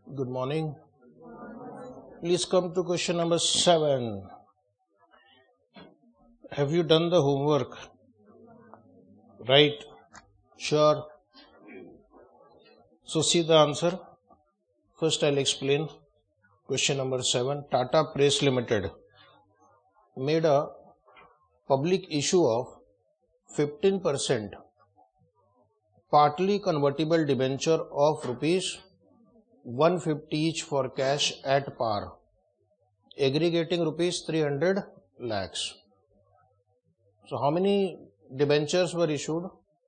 Good morning. Please come to question number 7. Have you done the homework? Right? Sure. So see the answer. First I'll explain. Question number 7. Tata Press Limited made a public issue of 15% partly convertible debenture of rupees 150 each for cash at par, aggregating rupees 300 lakhs. So how many debentures were issued?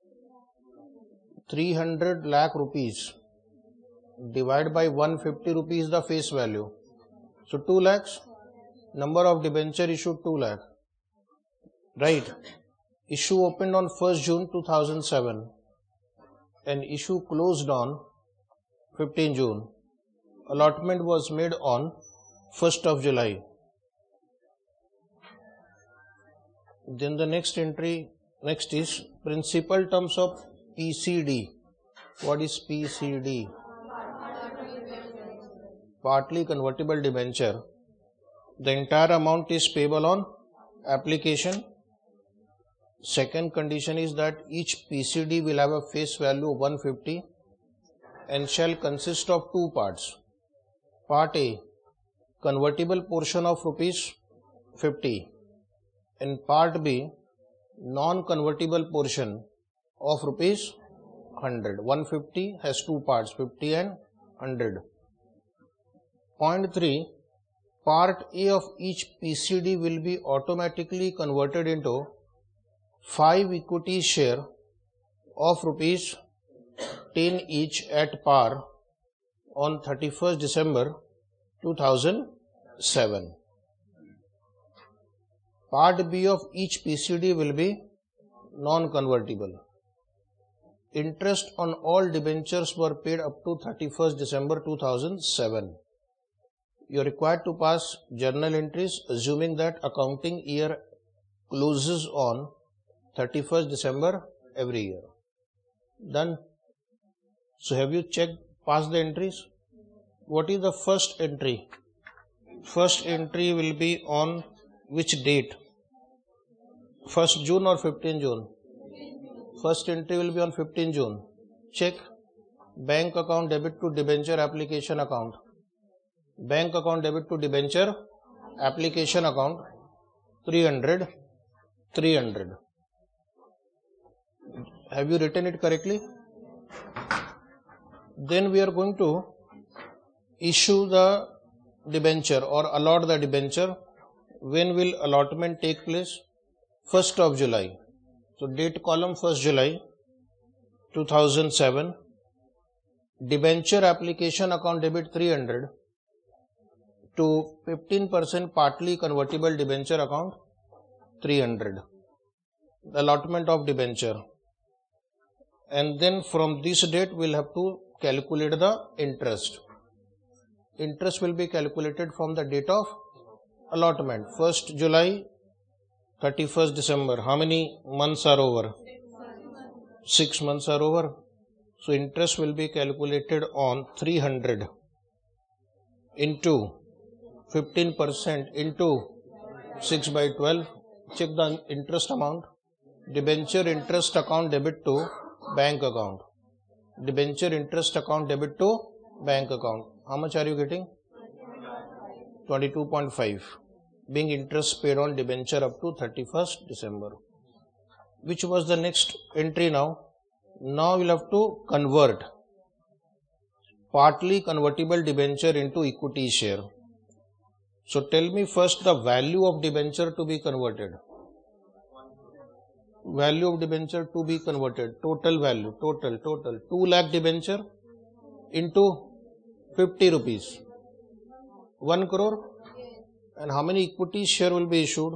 300 lakh rupees divided by 150 rupees the face value. So 2 lakhs. Number of debenture issued 2 lakh. Right. Issue opened on 1st June 2007 and issue closed on 15 June. Allotment was made on 1st of July. Then the next is principal terms of PCD. What is PCD? Partly convertible debenture. The entire amount is payable on application. Second condition is that each PCD will have a face value of 150 and shall consist of two parts. Part A, convertible portion of rupees 50, and part B, non-convertible portion of rupees 100. 150 has two parts, 50 and 100. Point 3, part A of each PCD will be automatically converted into 5 equity share of rupees 10 each at par on 31st December 2007. Part B of each PCD will be non-convertible. Interest on all debentures were paid up to 31st December 2007. You are required to pass journal entries assuming that accounting year closes on 31st December every year. Done. So have you passed the entries? What is the first entry? First entry will be on which date? 1st June or 15 June? First entry will be on 15 June. Check. Bank account debit to debenture application account. Bank account debit to debenture application account 300. Have you written it correctly? Then we are going to issue the debenture or allot the debenture. When will allotment take place? 1st of July. So date column 1st July 2007. Debenture application account debit 300 to 15% partly convertible debenture account 300. Allotment of debenture. And then from this date we will have to calculate the interest. Interest will be calculated from the date of allotment. 1st July, 31st December. How many months are over? 6 months are over. So interest will be calculated on 300 into 15% into 6 by 12. Check the interest amount. Debenture interest account debit to bank account. Debenture interest account debit to bank account. How much are you getting? 22.5. Being interest paid on debenture up to 31st December. Which was the next entry now? Now we'll have to convert partly convertible debenture into equity share. So tell me first the value of debenture to be converted. Value of debenture to be converted. Total value. Total. 2 lakh debenture into 50 rupees. 1 crore. And how many equity share will be issued?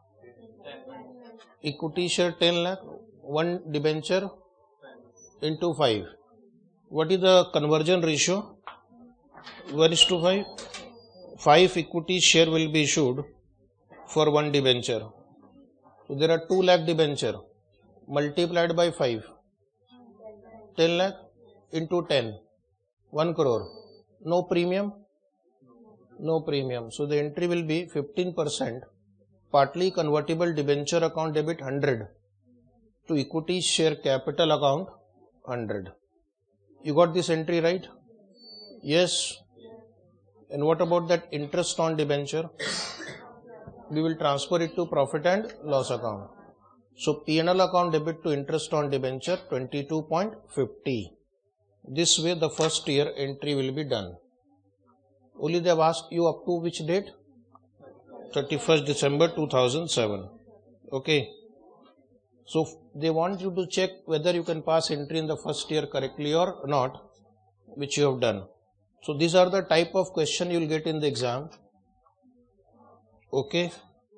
Equity share 10 lakh. 1 debenture into 5. What is the conversion ratio? 1:5. 5 equity share will be issued for 1 debenture. So there are 2 lakh debenture multiplied by 5. 10 lakh into 10. 1 crore. No premium? No premium. So the entry will be 15% partly convertible debenture account debit 100 to equity share capital account 100. You got this entry right? Yes. And what about that interest on debenture? We will transfer it to profit and loss account. So P&L account debit to interest on debenture 22.50. This way the first year entry will be done. Only they have asked you up to which date? 31st December 2007. Okay. So they want you to check whether you can pass entry in the first year correctly or not, which you have done. So these are the type of question you will get in the exam. Okay.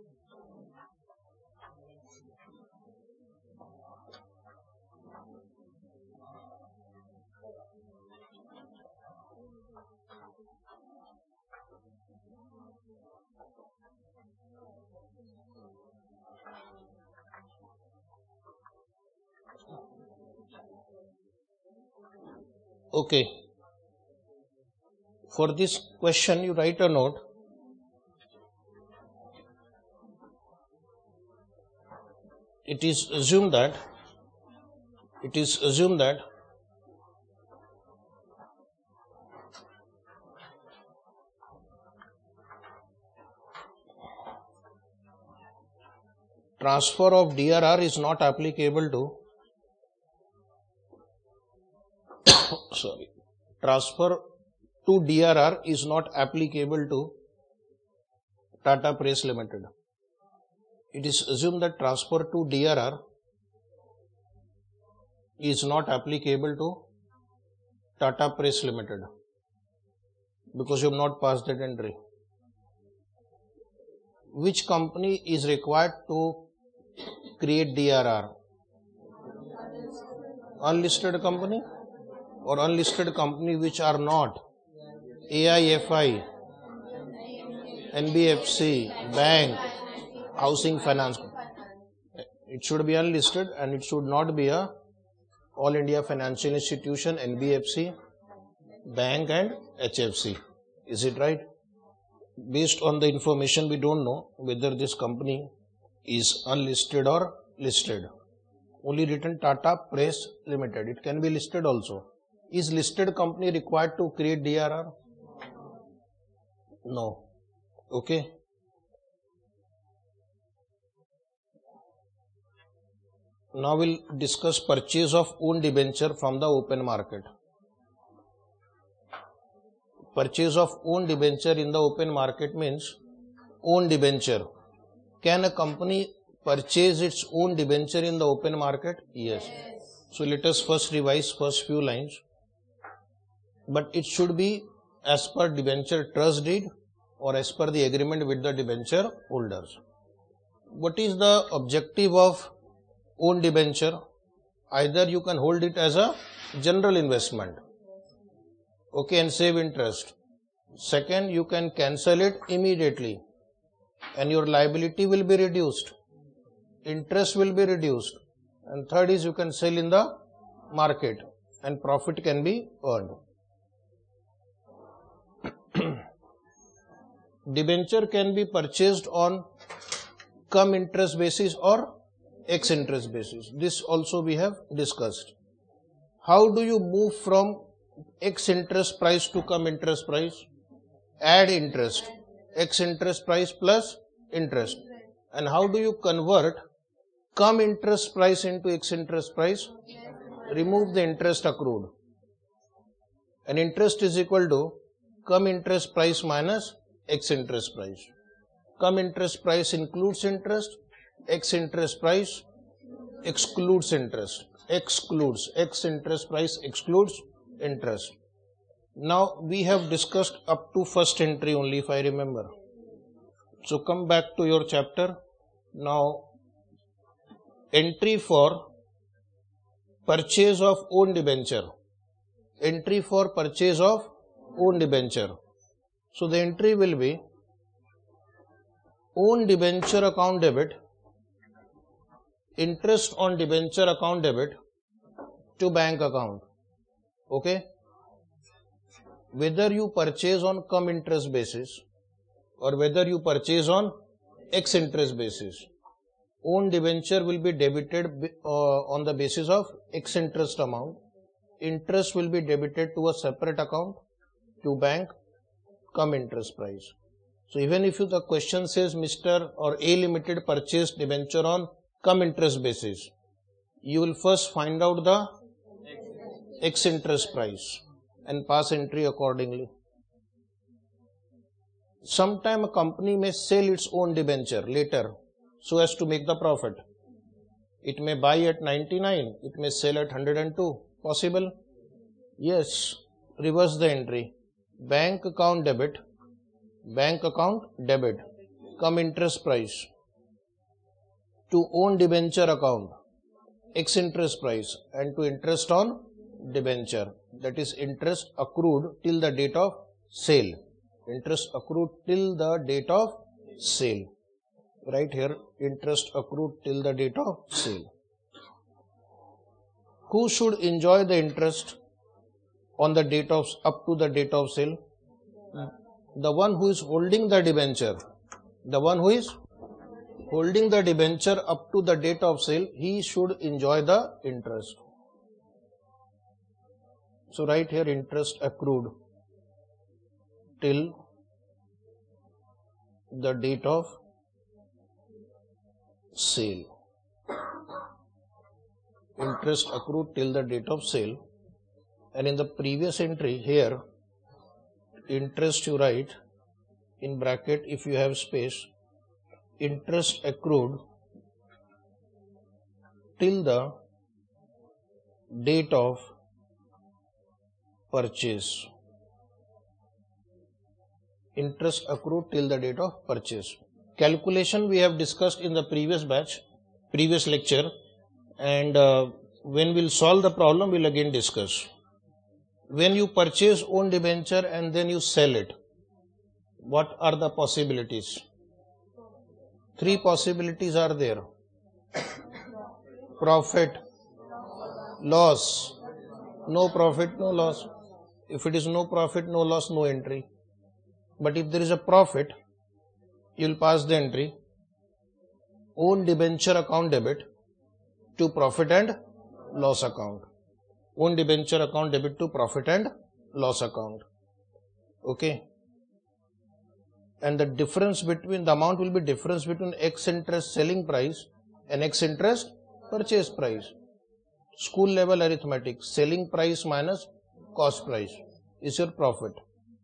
Okay. For this question, you write a note. It is assumed that transfer of DRR is not applicable to transfer to DRR is not applicable to Tata Press Limited. It is assumed that transfer to DRR is not applicable to Tata Press Limited because you have not passed that entry. Which company is required to create DRR? Unlisted company or unlisted company which are not AIFI, NBFC, bank, housing finance. It should be unlisted and it should not be a All India Financial Institution, NBFC, bank and HFC. Is it right? Based on the information, we don't know whether this company is unlisted or listed. Only written Tata Press Limited. It can be listed also. Is listed company required to create DRR? No. Okay. Now we'll discuss purchase of own debenture from the open market. Purchase of own debenture in the open market means own debenture. Can a company purchase its own debenture in the open market? Yes. So let us first revise first few lines. But it should be as per debenture trust deed or as per the agreement with the debenture holders. What is the objective of own debenture? Either you can hold it as a general investment, okay, and save interest. Second, you can cancel it immediately and your liability will be reduced, interest will be reduced. And third is you can sell in the market and profit can be earned. Debenture can be purchased on cum interest basis or ex interest basis. This also we have discussed. How do you move from ex interest price to cum interest price? Add interest, ex interest price plus interest. And how do you convert cum interest price into ex interest price? Remove the interest accrued. And interest is equal to cum interest price minus ex interest price. Cum interest price includes interest, ex interest price excludes interest. Ex interest price excludes interest. Now we have discussed up to first entry only, if I remember. So come back to your chapter. Now entry for purchase of own debenture. Entry for purchase of own debenture. So the entry will be own debenture account debit, interest on debenture account debit to bank account. Okay. whether you purchase on cum interest basis or whether you purchase on ex interest basis, own debenture will be debited on the basis of ex interest amount. Interest will be debited to a separate account to bank cum interest price. So even if the question says Mr. or A Limited purchased debenture on cum interest basis, you will first find out the ex interest price and pass entry accordingly. Sometime a company may sell its own debenture later so as to make the profit. It may buy at 99, it may sell at 102. Possible? Yes. Reverse the entry. Bank account debit, cum interest price, to own debenture account, ex interest price, and to interest on debenture, that is interest accrued till the date of sale. Interest accrued till the date of sale. Right here, interest accrued till the date of sale. Who should enjoy the interest on the date of up to the date of sale? The one who is holding the debenture. The one who is holding the debenture up to the date of sale, he should enjoy the interest. So right here, interest accrued till the date of sale. Interest accrued till the date of sale. And in the previous entry here, interest you write in bracket if you have space, interest accrued till the date of purchase. Interest accrued till the date of purchase. Calculation we have discussed in the previous lecture, and when we'll solve the problem, we'll again discuss. When you purchase own debenture and then you sell it, what are the possibilities? 3 possibilities are there. Profit, loss, no profit, no loss. If it is no profit, no loss, no entry. But if there is a profit, you will pass the entry. Own debenture account debit to profit and loss account. Own debenture account debit to profit and loss account. Okay. And the difference between the amount will be difference between ex interest selling price and ex interest purchase price. School level arithmetic. Selling price minus cost price is your profit.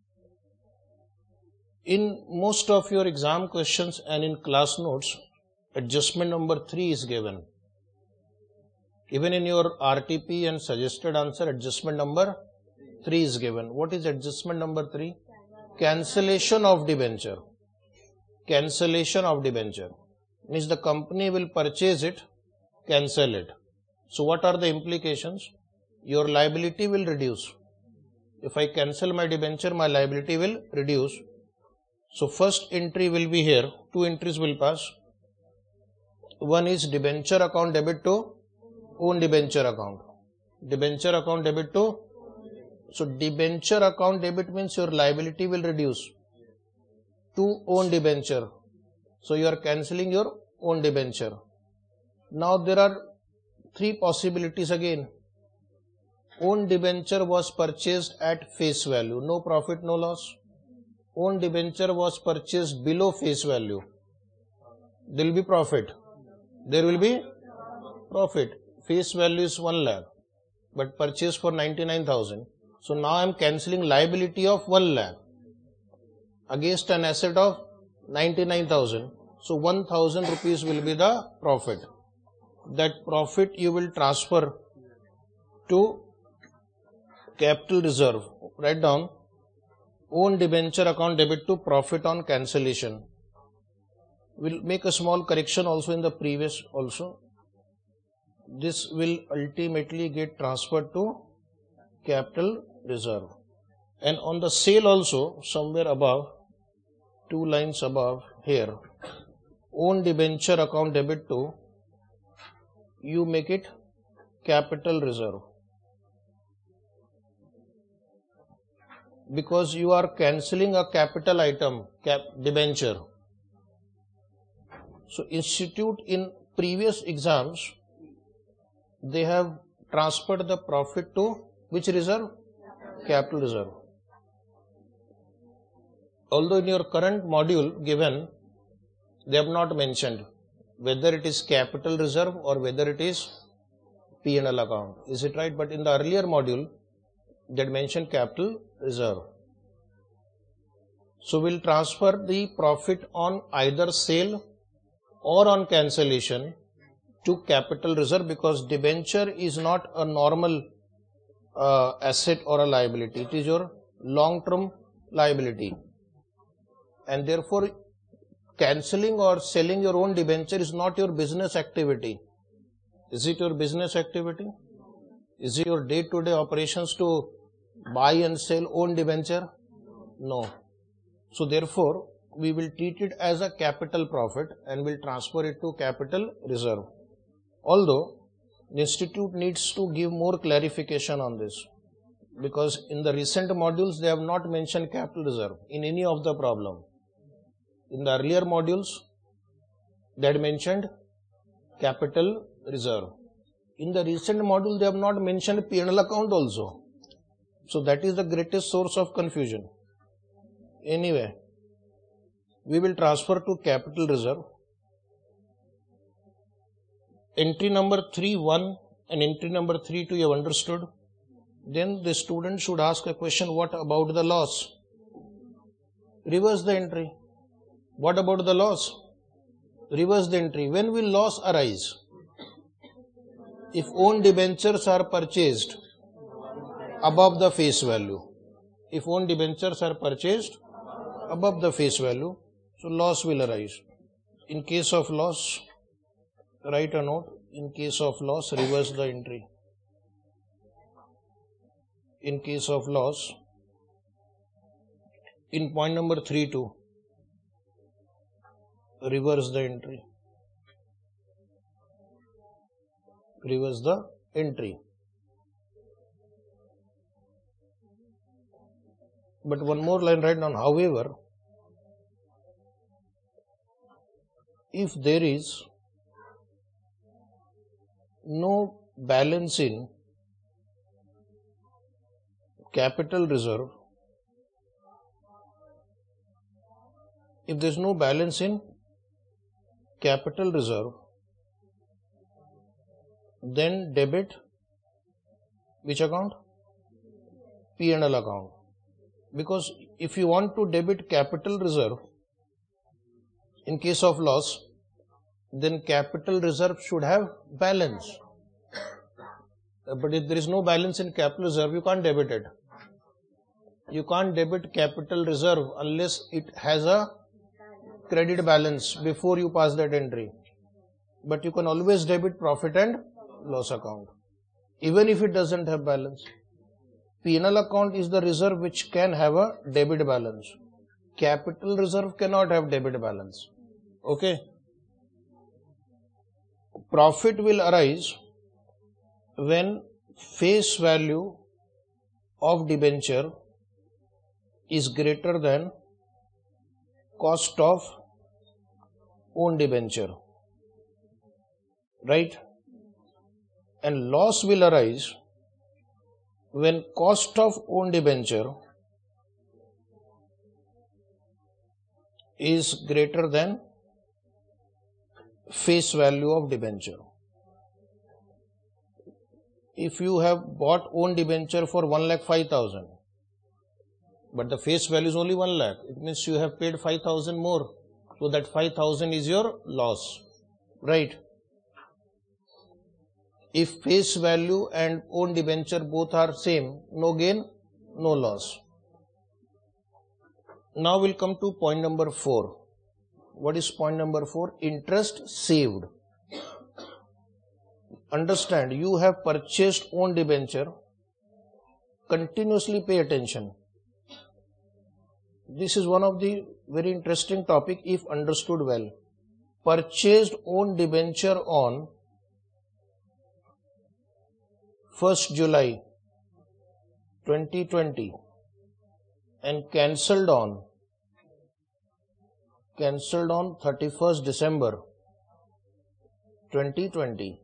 In most of your exam questions and in class notes, adjustment number 3 is given. Even in your RTP and suggested answer, adjustment number 3 is given. What is adjustment number 3? Cancellation of debenture. Cancellation of debenture means the company will purchase it, cancel it. So what are the implications? Your liability will reduce. If I cancel my debenture, my liability will reduce. So first entry will be here. 2 entries will pass. One is debenture account debit to own debenture account. Debenture account debit to. So debenture account debit means your liability will reduce to own debenture. So you are cancelling your own debenture. Now there are 3 possibilities again. Own debenture was purchased at face value. No profit, no loss. Own debenture was purchased below face value. There will be profit. There will be profit. Face value is 1 lakh, but purchased for 99,000. So now I am cancelling liability of 1 lakh against an asset of 99,000. So 1,000 rupees will be the profit. That profit you will transfer to capital reserve. Write down own debenture account debit to profit on cancellation. We'll make a small correction also in the previous also. This will ultimately get transferred to capital reserve. And on the sale also, somewhere above, 2 lines above here, own debenture account debit to, you make it capital reserve. because you are cancelling a capital item, debenture. So institute in previous exams, they have transferred the profit to which reserve? Capital reserve. Although in your current module given, they have not mentioned whether it is capital reserve or whether it is P&L account. Is it right? But in the earlier module, they had mentioned capital reserve. So we'll transfer the profit on either sale or on cancellation to capital reserve, because debenture is not a normal asset or a liability. It is your long-term liability. And therefore, cancelling or selling your own debenture is not your business activity. Is it your business activity? Is it your day-to-day operations to buy and sell own debenture? No. So therefore, we will treat it as a capital profit and will transfer it to capital reserve. Although the institute needs to give more clarification on this, because in the recent modules they have not mentioned capital reserve in any of the problem. In the earlier modules, they had mentioned capital reserve. In the recent module, they have not mentioned P&L account also. So that is the greatest source of confusion. Anyway, we will transfer to capital reserve. Entry number 3.1 and entry number 3.2 you have understood. Then the student should ask a question, what about the loss? Reverse the entry. What about the loss? Reverse the entry. When will loss arise? If own debentures are purchased above the face value. If own debentures are purchased above the face value, so loss will arise. In case of loss, write a note. In case of loss, reverse the entry. In case of loss, in point number 3.2, reverse the entry. Reverse the entry. But one more line write down. However, if there is no balance in capital reserve, if there is no balance in capital reserve, then debit which account? P&L account. Because if you want to debit capital reserve in case of loss, then capital reserve should have balance. But if there is no balance in capital reserve, you can't debit it. You can't debit capital reserve unless it has a credit balance before you pass that entry. But you can always debit profit and loss account, even if it doesn't have balance. P&L account is the reserve which can have a debit balance. Capital reserve cannot have debit balance. Okay. Profit will arise when face value of debenture is greater than cost of own debenture, right? And loss will arise when cost of own debenture is greater than face value of debenture. If you have bought own debenture for 1,05,000, but the face value is only 1 lakh, it means you have paid 5,000 more. So that 5,000 is your loss, right? If face value and own debenture both are same, no gain, no loss. Now we'll come to point number 4. What is point number 4? Interest saved. Understand, you have purchased own debenture. Continuously pay attention. This is one of the very interesting topic if understood well. Purchased own debenture on 1st July 2020. and cancelled on 31st December 2020,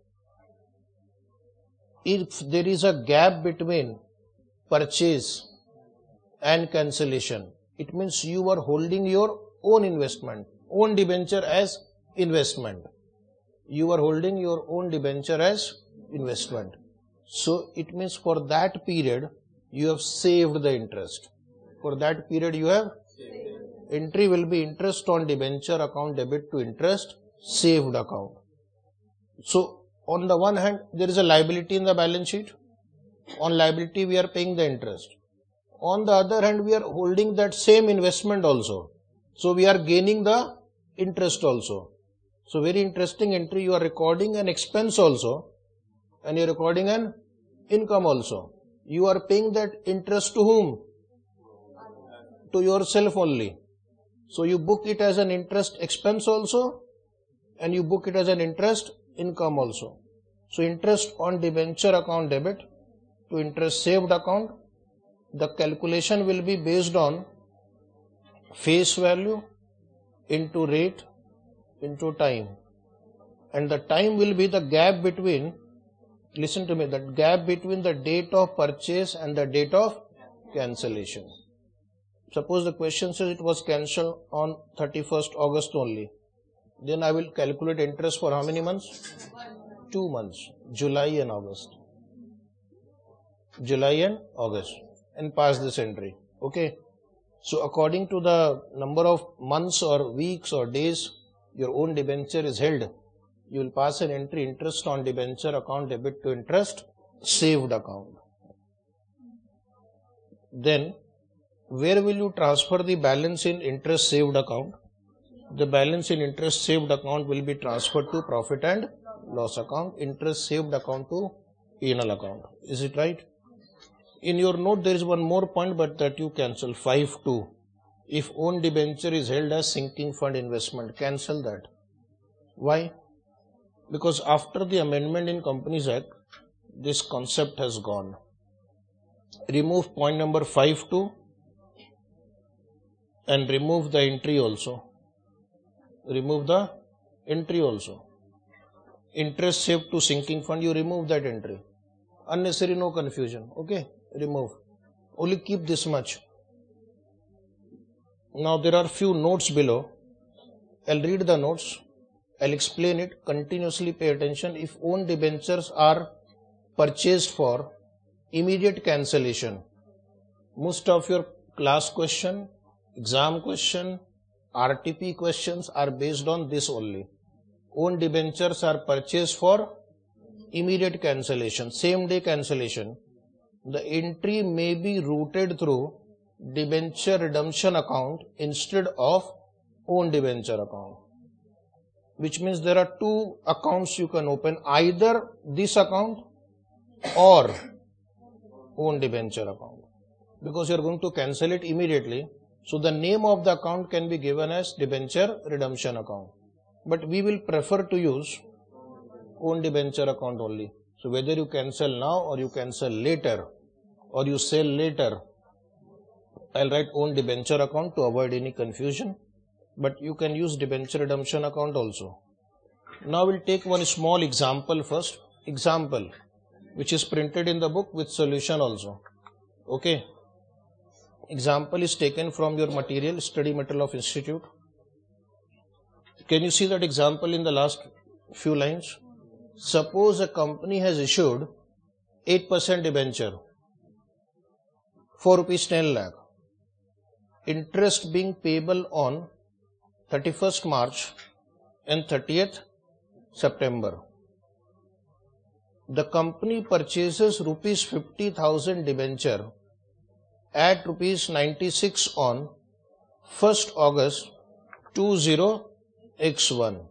if there is a gap between purchase and cancellation, it means you are holding your own investment, own debenture as investment. You are holding your own debenture as investment. So it means for that period you have saved the interest. For that period you have entry will be interest on debenture account debit to interest saved account. So on the one hand there is a liability in the balance sheet. On liability we are paying the interest. On the other hand we are holding that same investment also. So we are gaining the interest also. So very interesting entry, you are recording an expense also and you are recording an income also. You are paying that interest to whom? To yourself only. So you book it as an interest expense also and you book it as an interest income also. So interest on debenture account debit to interest saved account, the calculation will be based on face value into rate into time, and the time will be the gap between, listen to me, the gap between the date of purchase and the date of cancellation. Suppose the question says it was cancelled on 31st August only, then I will calculate interest for how many months? 2 months, July and August, and pass this entry. Okay, so according to the number of months or weeks or days your own debenture is held, you will pass an entry interest on debenture account debit to interest saved account. Then where will you transfer the balance in interest saved account? The balance in interest saved account will be transferred to profit and loss account, interest saved account to P&L account. Is it right? In your note there is one more point, but that you cancel. 5.2. If own debenture is held as sinking fund investment, cancel that. Why? Because after the amendment in Companies Act, this concept has gone. Remove point number 5.2 and remove the entry also. Remove the entry also. Interest saved to sinking fund, you remove that entry. Unnecessary, no confusion. Okay, remove. Only keep this much. Now there are few notes below. I'll read the notes. I'll explain it. Continuously pay attention. If own debentures are purchased for immediate cancellation, most of your class question, exam question, RTP questions are based on this only. Own debentures are purchased for immediate cancellation, same day cancellation. The entry may be routed through debenture redemption account instead of own debenture account, which means there are two accounts you can open, either this account or own debenture account, because you are going to cancel it immediately. So the name of the account can be given as debenture redemption account, but we will prefer to use own debenture account only. So whether you cancel now or you cancel later or you sell later, I'll write own debenture account to avoid any confusion, but you can use debenture redemption account also. Now we'll take one small example first, example which is printed in the book with solution also. Okay, example is taken from your material, study material of institute. Can you see that example in the last few lines? Suppose a company has issued 8% debenture for rupees 10 lakh. Interest being payable on 31st March and 30th September. The company purchases rupees 50,000 debenture at rupees 96 on 1st August 20x1.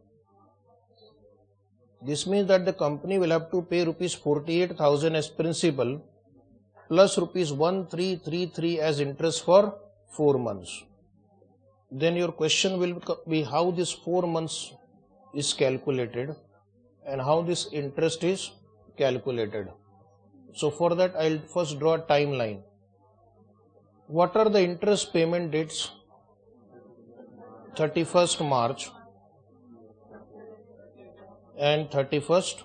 This means that the company will have to pay rupees 48,000 as principal plus rupees 1333 as interest for 4 months. Then your question will be how this 4 months is calculated and how this interest is calculated. So for that I'll first draw a timeline. What are the interest payment dates? 31st March and 30th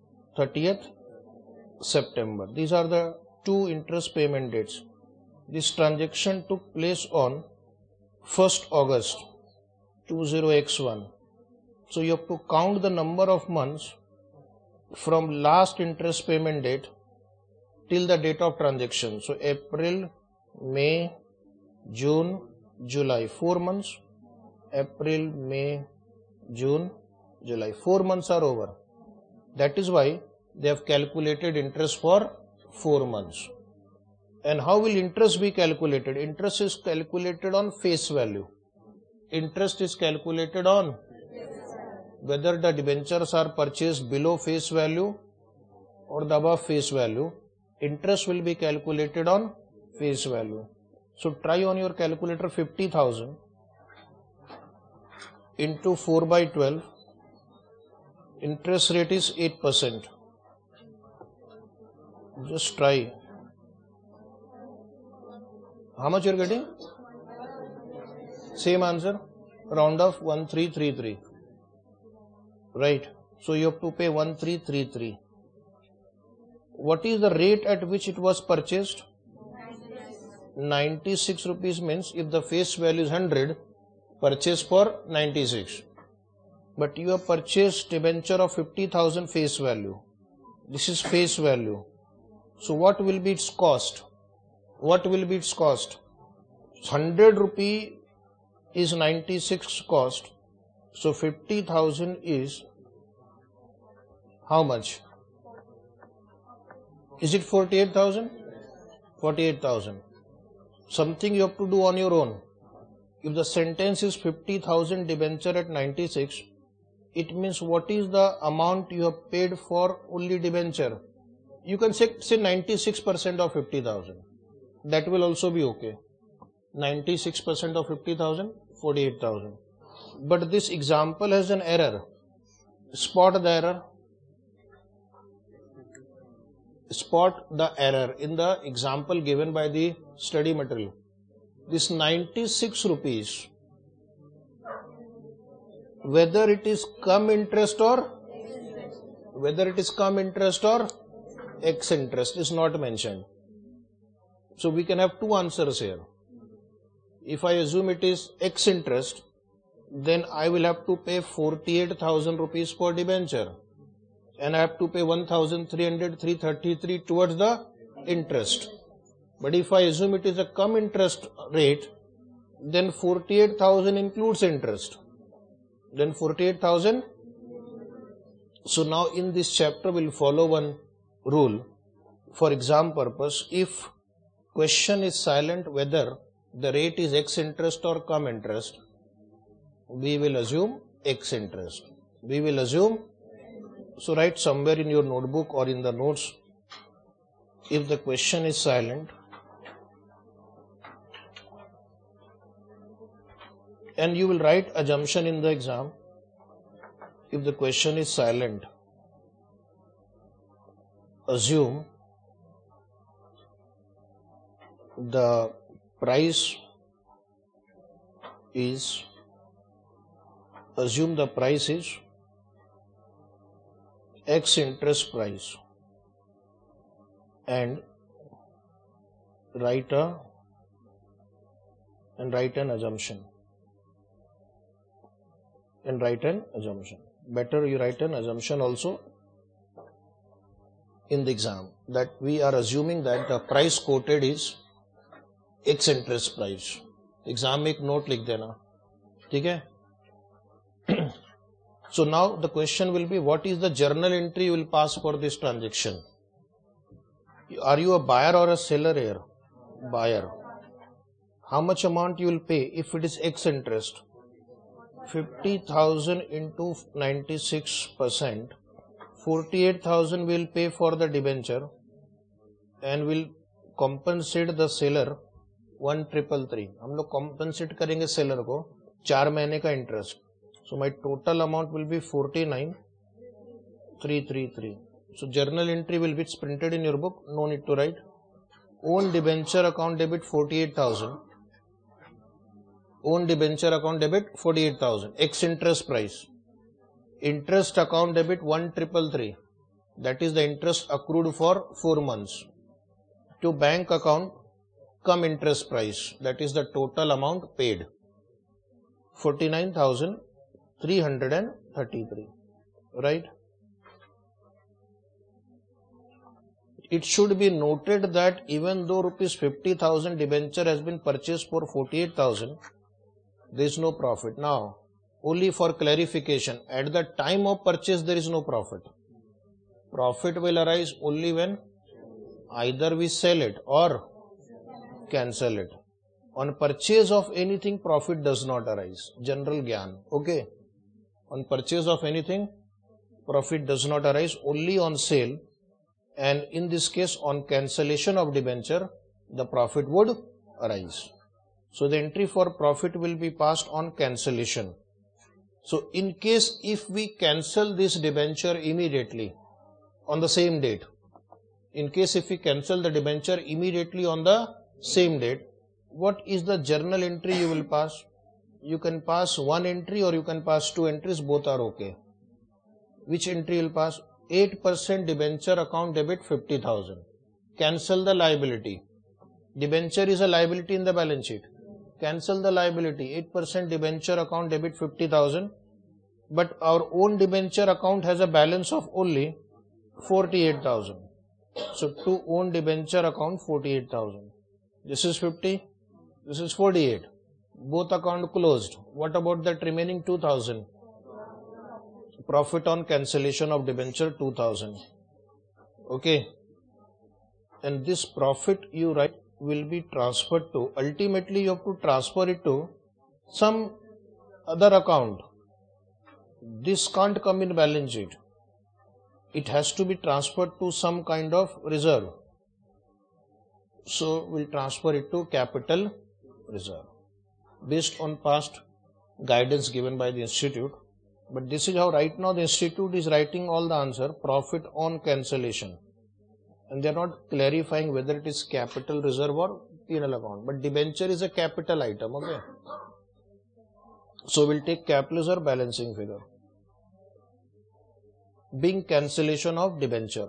September. These are the two interest payment dates. This transaction took place on 1st August 20x1. So you have to count the number of months from last interest payment date till the date of transaction. So April, May, June, July, 4 months. April, May, June, July, 4 months are over. That is why they have calculated interest for 4 months. And how will interest be calculated? Interest is calculated on face value. Interest is calculated on whether the debentures are purchased below face value or the above face value. Interest will be calculated on face value. So try on your calculator 50,000 into 4 by 12. Interest rate is 8%. Just try. How much you are getting? Same answer. Round off 1333. Right. So you have to pay 1333. What is the rate at which it was purchased? 96 rupees means if the face value is 100, purchase for 96. But you have purchased debenture of 50,000 face value. This is face value. So what will be its cost? What will be its cost? 100 rupee is 96 cost. So 50,000 is how much? Is it 48,000? 48,000. Something you have to do on your own. If the sentence is 50,000 debenture at 96, it means what is the amount you have paid for only debenture? You can say 96% of 50,000. That will also be okay. 96% of 50,000, 48,000. But this example has an error. Spot the error. Spot the error in the example given by the study material. This 96 rupees, whether it is cum interest or X interest is not mentioned. So we can have two answers here. If I assume it is X interest, then I will have to pay 48,000 rupees for debenture. And I have to pay 333 towards the interest. But if I assume it is a cum interest rate, then 48,000 includes interest. Then 48,000. So now in this chapter we'll follow one rule. For exam purpose, if question is silent whether the rate is X interest or cum interest, we will assume X interest. We will assume. So write somewhere in your notebook or in the notes, if the question is silent, and you will write assumption in the exam. If the question is silent, assume the price is X interest price and write an assumption. Better you write an assumption also in the exam, that we are assuming that the price quoted is X interest price. Exam में एक note लिख देना, ठीक है? So now the question will be, what is the journal entry you will pass for this transaction? Are you a buyer or a seller here? Buyer. How much amount you will pay if it is X interest? 50,000 into 96%. 48,000 will pay for the debenture and will compensate the seller 1,333. हम लोग compensate करेंगे seller को 4 महीने का interest. So my total amount will be 49,333. So journal entry will be printed in your book. No need to write. Own debenture account debit 48,000. Own debenture account debit 48,000. X interest price. Interest account debit 1,333. That is the interest accrued for 4 months. To bank account come interest price. That is the total amount paid. 49,333. Right? It should be noted that even though rupees 50,000 debenture has been purchased for 48,000, there is no profit. Now, only for clarification, at the time of purchase there is no profit. Profit will arise only when either we sell it or cancel it. On purchase of anything, profit does not arise. General Gyan. Okay. On purchase of anything, profit does not arise, only on sale. And in this case, on cancellation of debenture, the profit would arise. So the entry for profit will be passed on cancellation. So in case if we cancel this debenture immediately on the same date, in case if we cancel the debenture immediately on the same date, what is the journal entry you will pass? You can pass one entry or you can pass two entries, both are okay. Which entry you will pass? 8% debenture account debit 50,000. Cancel the liability. Debenture is a liability in the balance sheet. Cancel the liability. 8% debenture account debit 50,000. But our own debenture account has a balance of only 48,000. So to own debenture account 48,000. This is 50. This is 48. Both account closed. What about that remaining 2,000? Profit on cancellation of debenture 2,000. Okay. And this profit you write will be transferred to, ultimately you have to transfer it to some other account. This can't come in balance sheet. It has to be transferred to some kind of reserve. So we'll transfer it to capital reserve based on past guidance given by the institute. But this is how right now the institute is writing all the answer, profit on cancellation. And they are not clarifying whether it is capital reserve or P&L account. But debenture is a capital item, okay. So we'll take capital reserve balancing figure. Being cancellation of debenture.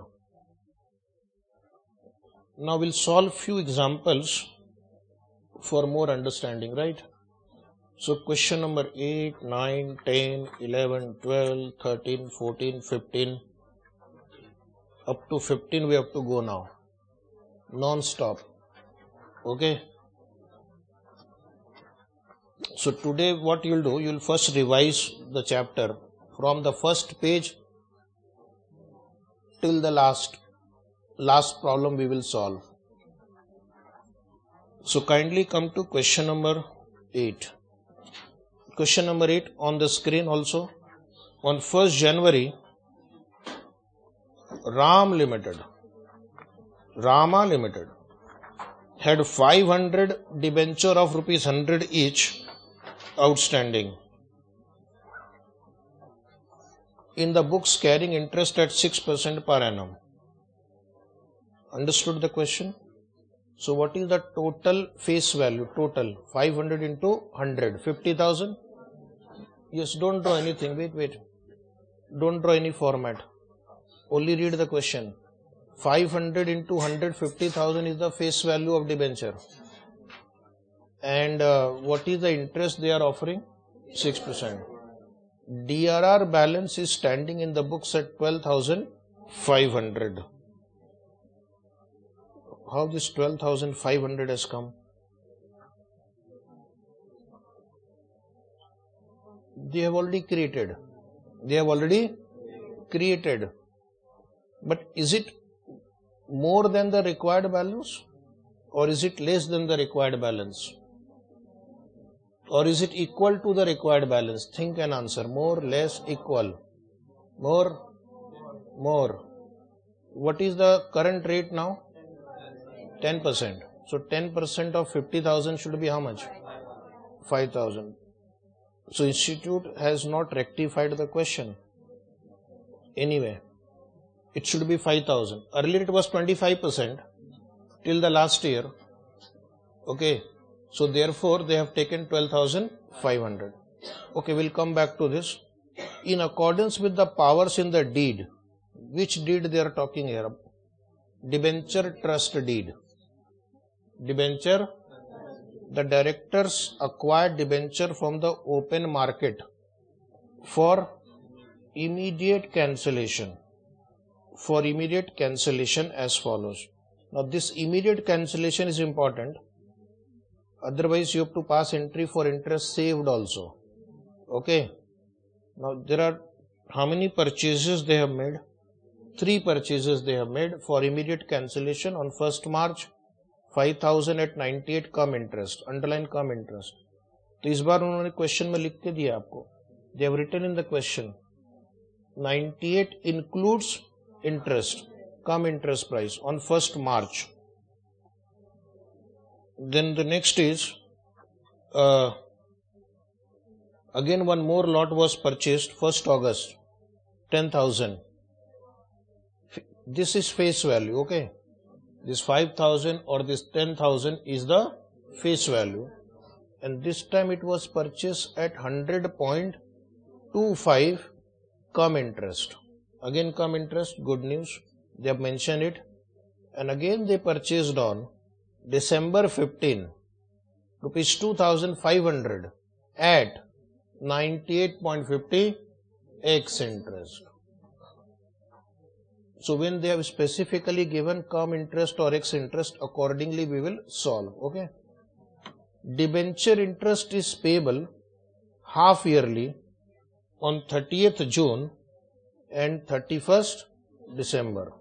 Now we'll solve few examples for more understanding, right? So question number 8, 9, 10, 11, 12, 13, 14, 15. Up to 15 we have to go now. Non-stop. Okay. So today what you'll do, you'll first revise the chapter from the first page till the last problem we will solve. So kindly come to question number 8. Question number 8 on the screen also. On 1st January, Rama Limited had 500 debenture of rupees 100 each outstanding in the books carrying interest at 6% per annum. Understood the question? So what is the total face value? Total 500 into 100, 50,000. Yes, don't draw anything. Wait. Don't draw any format. Only read the question. 500 into 100, 50,000 is the face value of debenture. And what is the interest they are offering? 6%. DRR balance is standing in the books at 12,500. How this 12,500 has come? They have already created. But is it more than the required balance? Or is it less than the required balance? Or is it equal to the required balance? Think and answer. More, less, equal. More. What is the current rate now? 10%. So 10% of 50,000 should be how much? 5,000. So institute has not rectified the question. Anyway, it should be 5,000. Earlier it was 25%. till the last year. Okay, so therefore they have taken 12,500. Okay, we'll come back to this. In accordance with the powers in the deed, which deed they are talking here? Debenture trust deed. Debenture, the directors acquired debenture from the open market for immediate cancellation. For immediate cancellation as follows. Now this immediate cancellation is important. Otherwise you have to pass entry for interest saved also. Okay. Now there are how many purchases they have made? 3 purchases they have made for immediate cancellation on 1st March. 5,000 at 98 cum interest, underline cum interest. तो इस बार उन्होंने question में लिख के दिया आपको. They have written in the question 98 includes interest, cum interest price on 1st March. Then the next is again one more lot was purchased 1st August, 10,000. This is face value. Okay, this 5,000 or this 10,000 is the face value, and this time it was purchased at 100.25 come interest. Again come interest, good news, they have mentioned it. And again they purchased on December 15 rupees 2,500 at 98.50 x interest. So when they have specifically given cum interest or x interest, accordingly we will solve. Okay. Debenture interest is payable half yearly on 30th June and 31st December.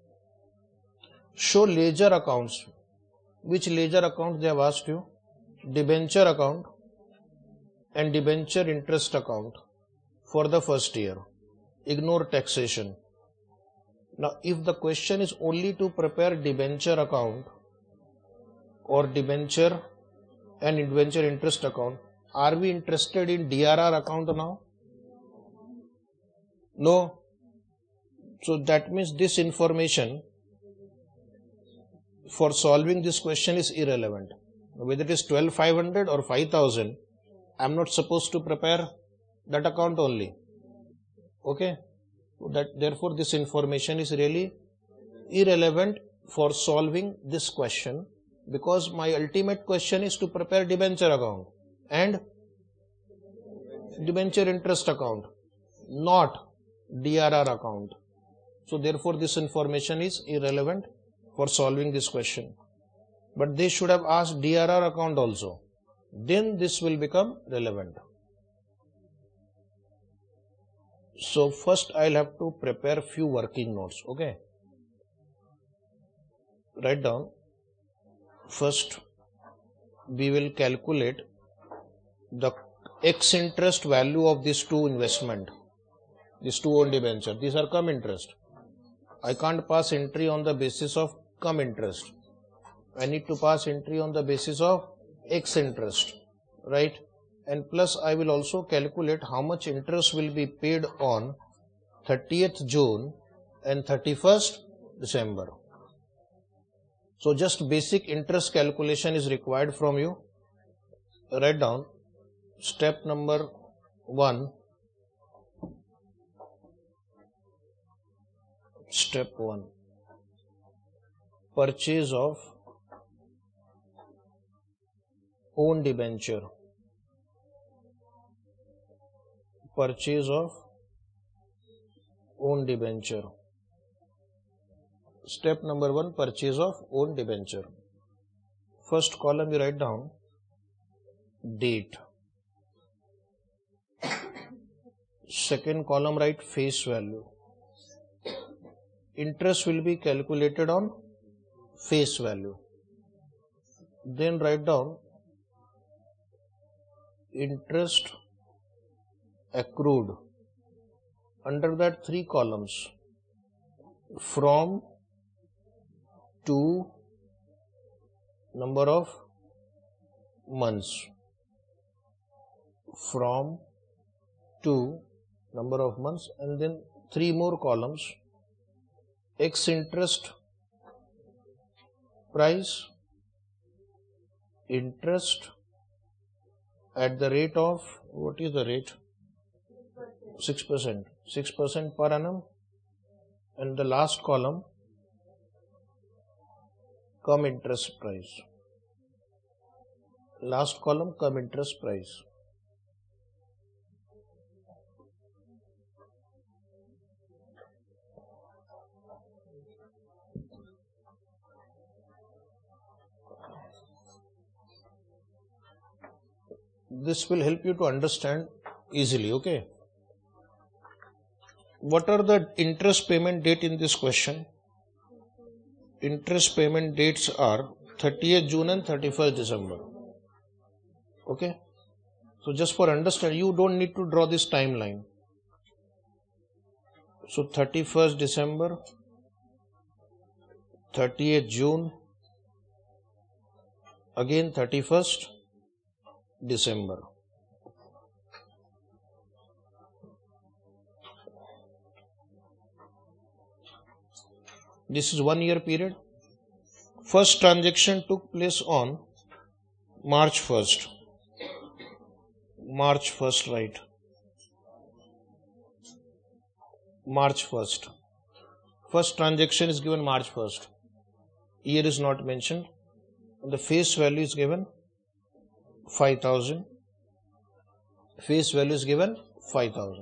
Show ledger accounts. Which ledger account they have asked you? Debenture account and debenture interest account for the first year. Ignore taxation. Now, if the question is only to prepare debenture account or debenture and debenture interest account, are we interested in DRR account now? No. So that means this information for solving this question is irrelevant. Whether it is 12,500 or 5,000, I am not supposed to prepare that account only. Okay. Therefore this information is really irrelevant for solving this question, because my ultimate question is to prepare debenture account and debenture interest account, not DRR account. So therefore this information is irrelevant for solving this question. But they should have asked DRR account also. Then this will become relevant. So first I'll have to prepare few working notes. Okay. Write down. First we will calculate the X interest value of these two investment, these two own debenture. These are cum interest. I can't pass entry on the basis of cum interest. I need to pass entry on the basis of X interest, right? And plus I will also calculate how much interest will be paid on 30th June and 31st December. So just basic interest calculation is required from you. Write down step number 1. Step 1. Purchase of own debenture. Purchase of own debenture. Step number 1, purchase of own debenture. First column you write down date. Second column write face value. Interest will be calculated on face value. Then write down interest accrued. Under that 3 columns, from to number of months, from to number of months, and then 3 more columns, X interest price, interest at the rate of, what is the rate? 6%. 6% per annum. And the last column, cum interest price. Last column, cum interest price. This will help you to understand easily, okay? What are the interest payment date in this question? Interest payment dates are 30th June and 31st December. Okay? So just for understand, you don't need to draw this timeline. So 31st December, 30th June, again 31st December. This is 1 year period. First transaction took place on March 1st. March 1st, right? March 1st. First transaction is given March 1st. Year is not mentioned. The face value is given 5,000. Face value is given 5,000.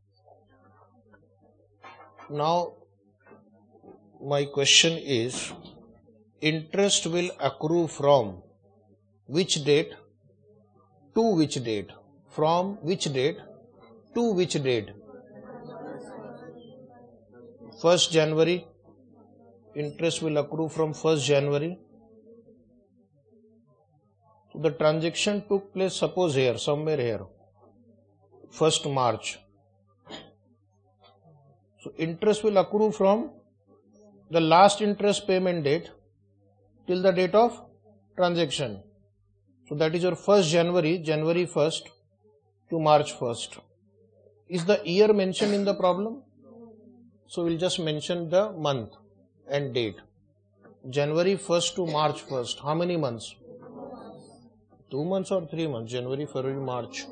Now, my question is, interest will accrue from which date to which date? From which date to which date? 1st January. Interest will accrue from 1st January. So the transaction took place, suppose here, somewhere here, 1st March. So interest will accrue from the last interest payment date till the date of transaction. So that is your 1st January, January 1st to March 1st. Is the year mentioned in the problem? So we'll just mention the month and date. January 1st to March 1st. How many months? 2 months or 3 months? January, February, March.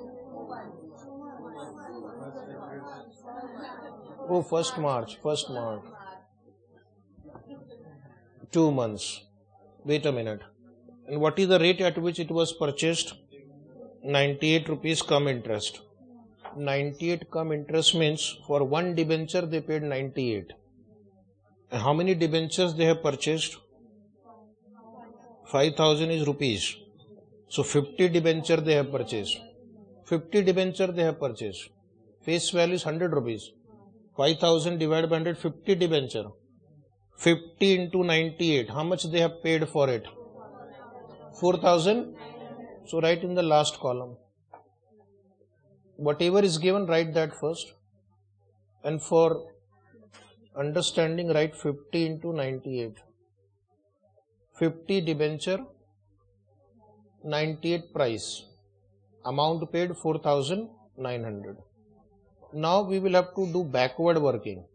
Oh, 1st March. 2 months. Wait a minute. And what is the rate at which it was purchased? 98 rupees cum interest. 98 cum interest means for one debenture they paid 98. And how many debentures they have purchased? 5,000 is rupees. So 50 debenture they have purchased. 50 debenture they have purchased. Face value is 100 rupees. 5,000 divided by 100, 50 debenture. 50 into 98. How much they have paid for it? 4,000. So write in the last column. Whatever is given, write that first. And for understanding, write 50 into 98. 50 debenture, 98 price. Amount paid 4,900. Now we will have to do backward working.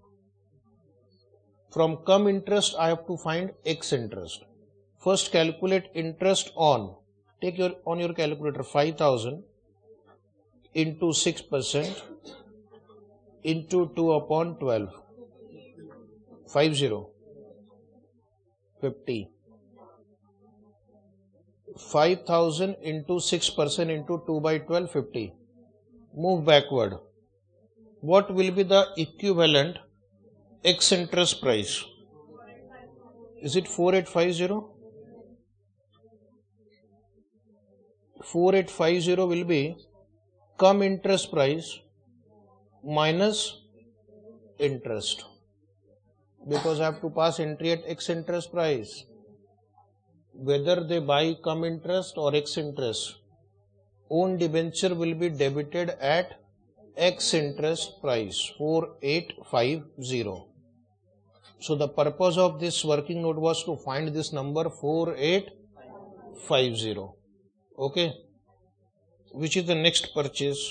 From cum interest, I have to find X interest. First calculate interest on, take on your calculator, 5,000 into 6% into 2 upon 12. 50. 5,000 into 6% into 2 by 12, 50. Move backward. What will be the equivalent X interest price? Is it 4850? 4850 will be cum interest price minus interest, because I have to pass entry at X interest price. Whether they buy cum interest or X interest, own debenture will be debited at X interest price, 4850. So the purpose of this working note was to find this number 4850. Okay. Which is the next purchase?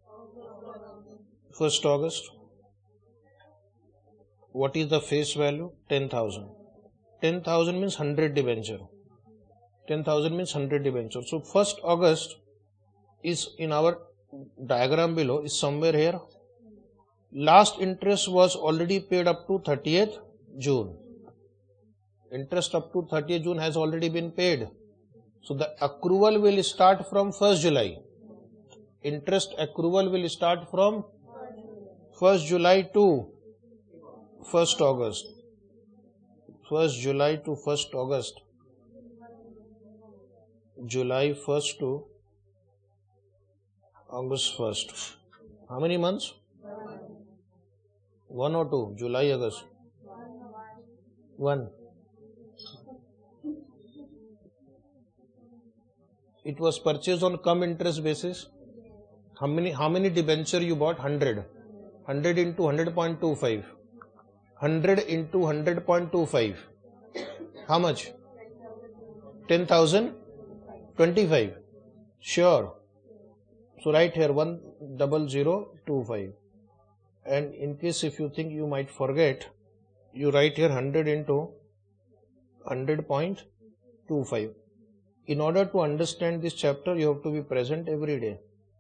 1st August. What is the face value? 10,000. 10,000 means 100 debenture. 10,000 means 100 debenture. So 1st August is in our diagram below is somewhere here. Last interest was already paid up to 30th June. Interest up to 30th June has already been paid. So the accrual will start from 1st July. Interest accrual will start from 1st July to 1st August. 1st July to 1st August. July 1st to August 1st. How many months? 1 or 2? July, August? 1. It was purchased on cum interest basis. How many debenture you bought? 100. 100 into 100.25. 100 into 100.25. How much? 10,000? 25. Sure. So write here 10025. And in case if you think you might forget, you write here 100 into 100.25. In order to understand this chapter, you have to be present every day.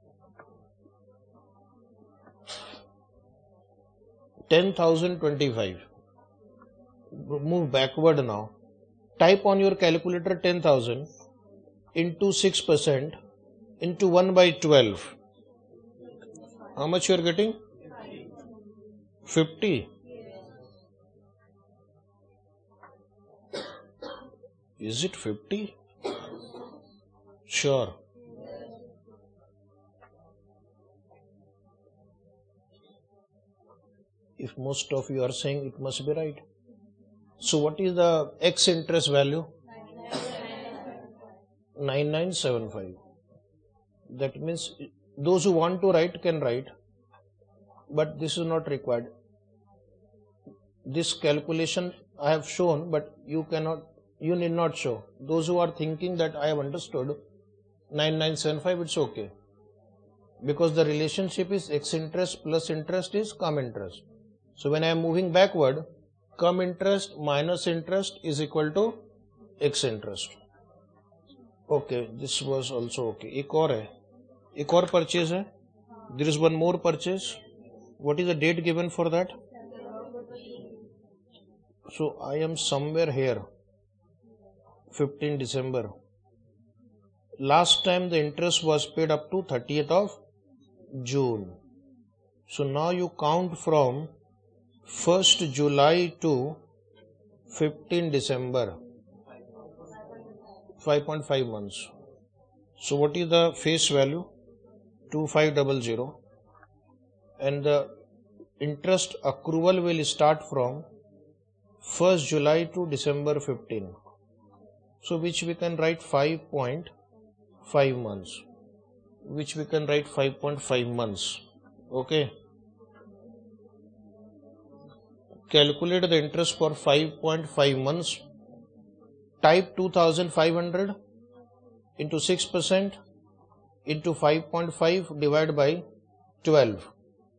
10,025. Move backward now. Type on your calculator 10,000 into 6% into 1 by 12. How much you are getting? 50. Is it 50? Sure. If most of you are saying, it must be right. So what is the X interest value? 9975. That means those who want to write can write, but this is not required. This calculation I have shown, but you need not show. Those who are thinking that I have understood 9975, it's okay. Because the relationship is X interest plus interest is cum interest. So when I am moving backward, cum interest minus interest is equal to X interest. Okay, this was also okay. एक और purchase है. There is one more purchase. What is the date given for that? So I am somewhere here. 15 December. Last time the interest was paid up to 30th of June. So now you count from 1st July to 15 December. 5.5 months. So what is the face value? 2500. And the interest accrual will start from 1st July to December 15. So which we can write 5.5 months. Which we can write 5.5 months. Okay. Calculate the interest for 5.5 months. Type 2500 into 6% into 5.5 divided by 12.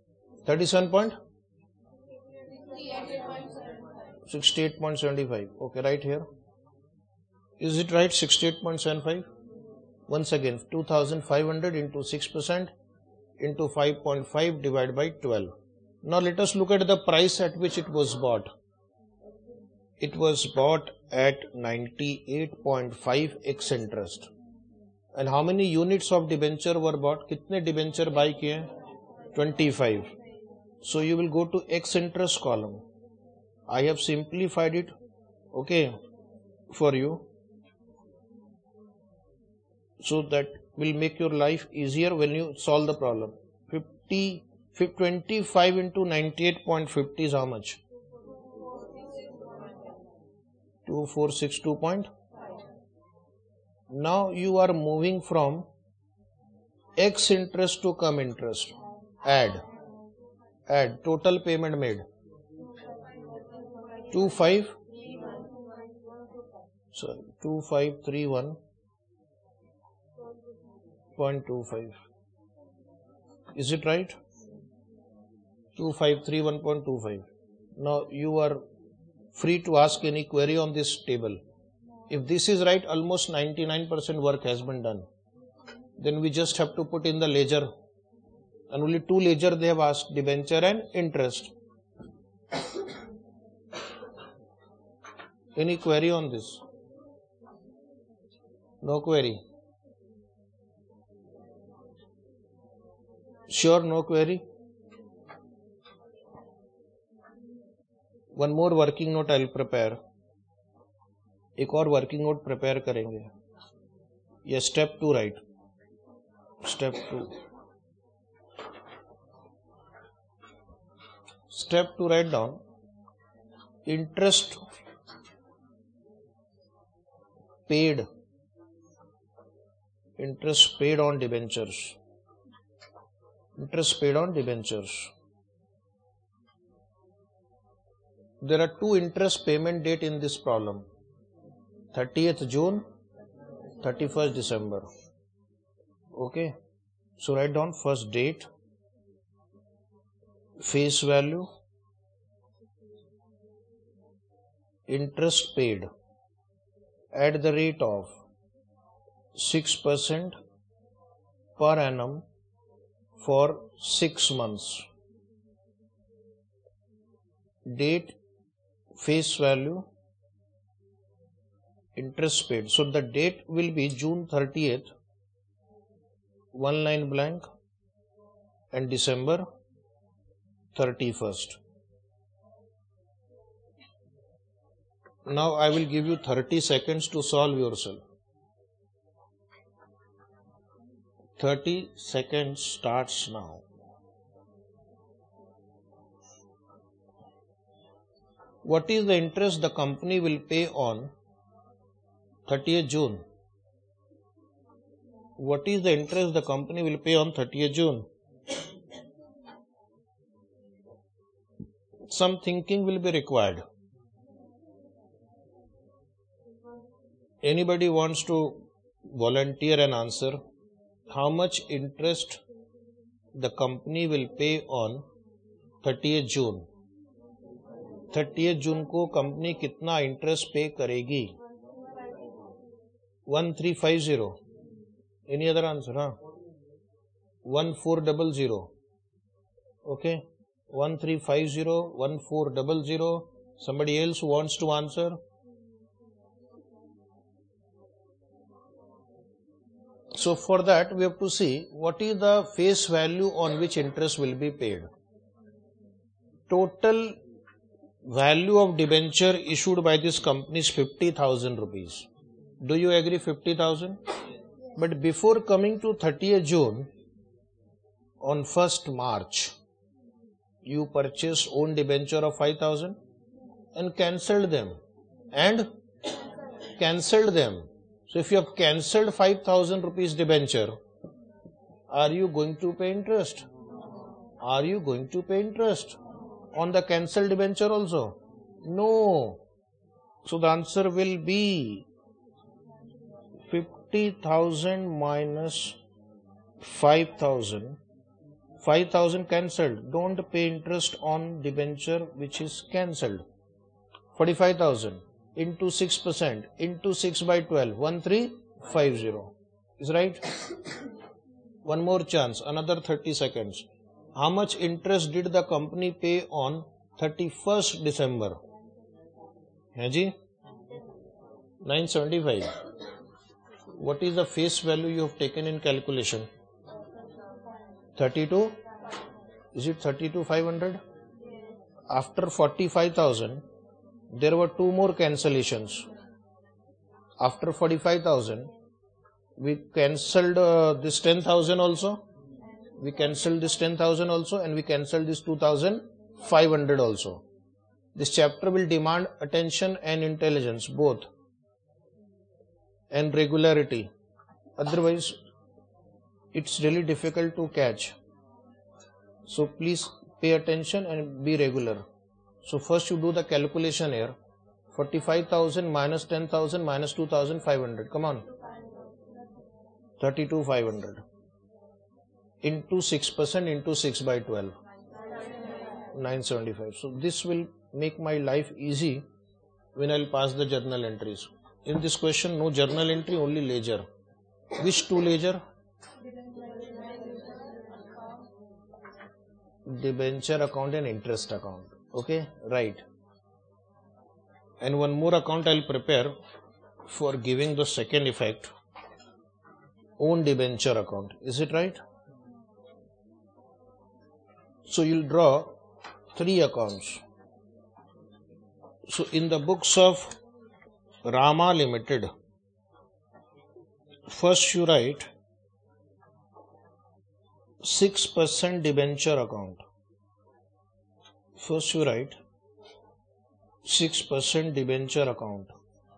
68.75. Okay, right here. Is it right? 68.75. Once again, 2500 into 6% into 5.5 divided by 12. Now let us look at the price at which it was bought. It was bought at 98.5 X interest. And how many units of debenture were bought? कितने debenture buy किए? 25. So you will go to X interest column. I have simplified it, okay, for you. So that will make your life easier when you solve the problem. 25 into 98.50 is how much? 2462. Now you are moving from X interest to cum interest. Add total payment made. 2531.25. Is it right? 2531.25. Now you are free to ask any query on this table. If this is right, almost 99% work has been done. Then we just have to put in the ledger, and only two ledger they have asked, debenture and interest. Any query on this? No query. Sure, no query. One more working note I will prepare. एक और working note prepare करेंगे. ये step 2 right. Step 2 right down. Interest paid on debentures. Interest paid on debentures. There are two interest payment date in this problem. 30th June, 31st December. Okay. So write down first date, face value, interest paid at the rate of 6% per annum for 6 months. Date, face value, interest paid. So the date will be June 30th, one line blank, and December 31st. Now I will give you 30 seconds to solve yourself. 30 seconds starts now. What is the interest the company will pay on 30th June? What is the interest the company will pay on 30th June? Some thinking will be required. Anybody wants to volunteer an answer? How much interest the company will pay on 30th June? 30th June को company कितना interest pay करेगी? 1350. Any other answer? Huh? 1400. Okay. 1350, 1400. Somebody else wants to answer? So for that we have to see what is the face value on which interest will be paid. Total value of debenture issued by this company is 50,000 rupees. Do you agree 50,000? But before coming to 30th June, on 1st March, you purchased own debenture of 5,000 and cancelled them. So if you have cancelled 5,000 rupees debenture, are you going to pay interest? Are you going to pay interest on the cancelled debenture also? No. So the answer will be 50,000 minus 5,000. 5,000 cancelled. Don't pay interest on debenture which is cancelled. 45,000 into 6% into 6 by 12. 1350. Is right? One more chance. Another 30 seconds. How much interest did the company pay on 31st December? है जी? 975. What is the face value you have taken in calculation? 32? Is it 32,500? After 45,000, there were two more cancellations. After 45,000, we cancelled this 10,000 also. We cancelled this 10,000 also, and we cancelled this 2,500 also. This chapter will demand attention and intelligence both, and regularity. Otherwise, it's really difficult to catch. So please pay attention and be regular. So first you do the calculation here. 45,000 minus 10,000 minus 2,500. Come on. 32,500. Into 6% into 6 by 12. 975. So this will make my life easy when I'll pass the journal entries. In this question, no journal entry, only ledger. Which two ledger? Debenture account and interest account. Okay, right. And one more account I'll prepare for giving the second effect. Own debenture account. Is it right? So you'll draw 3 accounts. So in the books of Rama Limited, first you write 6% debenture account. First you write 6% debenture account.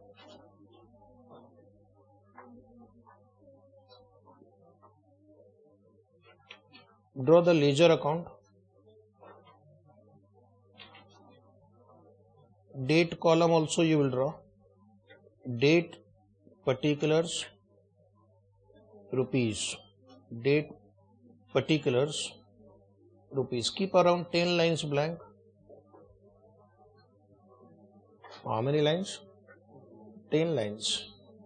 Draw the ledger account. Date column also you will draw. Date, particulars, rupees. Date, particulars, rupees. Keep around 10 lines blank. How many lines? 10 lines.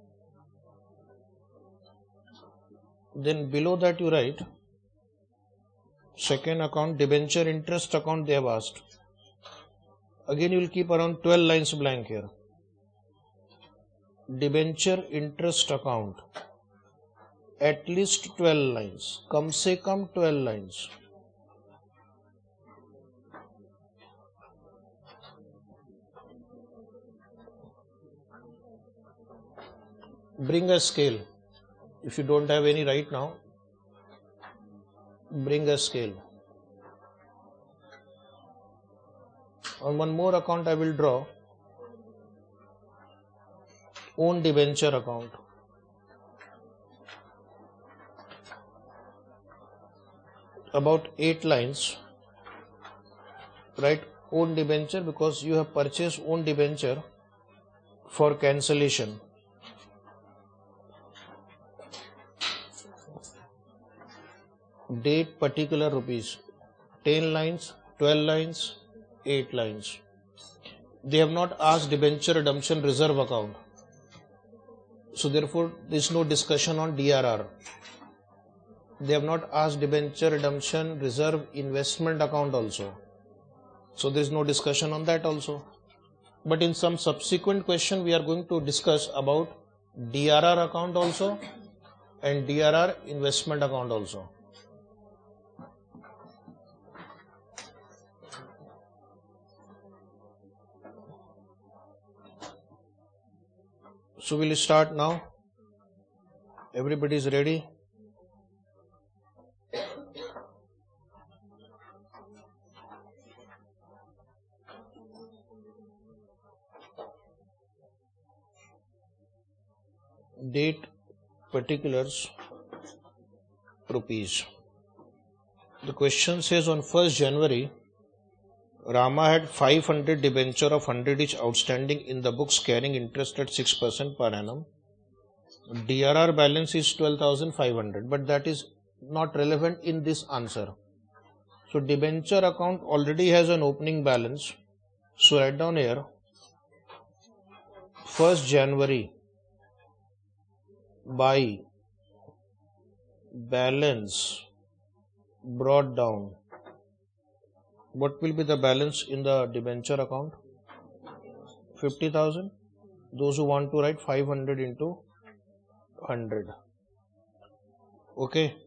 Then below that you write second account, debenture interest account they have asked. Again you will keep around 12 lines blank here. Debenture interest account. At least 12 lines. Kam se kam 12 lines. Bring a scale. If you don't have any right now, bring a scale. On one more account I will draw own debenture account. About 8 lines. Write own debenture because you have purchased own debenture for cancellation. Date, particular, rupees. 10 lines, 12 lines, 8 lines. They have not asked debenture redemption reserve account. So therefore there is no discussion on DRR. They have not asked debenture redemption reserve investment account also. So there is no discussion on that also. But in some subsequent question we are going to discuss about DRR account also and DRR investment account also. So we'll start now. Everybody is ready? Date, particulars, rupees. The question says on 1st January, Rama had 500 debenture of 100 each outstanding in the books carrying interest at 6% per annum. DRR balance is 12,500, but that is not relevant in this answer. So debenture account already has an opening balance. So write down here 1st January by balance brought down. What will be the balance in the debenture account? 50,000. Those who want to write 500 into 100. Okay.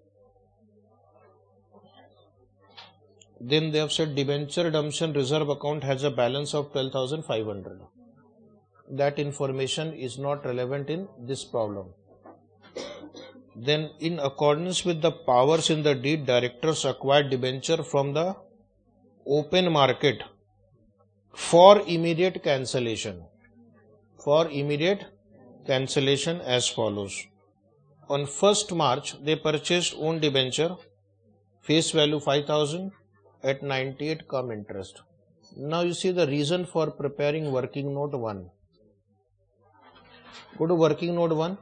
Then they have said debenture redemption reserve account has a balance of 12,500. That information is not relevant in this problem. Then in accordance with the powers in the deed, directors acquired debenture from the open market for immediate cancellation. For immediate cancellation as follows. On 1st March, they purchased own debenture, face value 5,000 at 98 cum interest. Now you see the reason for preparing working note 1. Go to working note 1.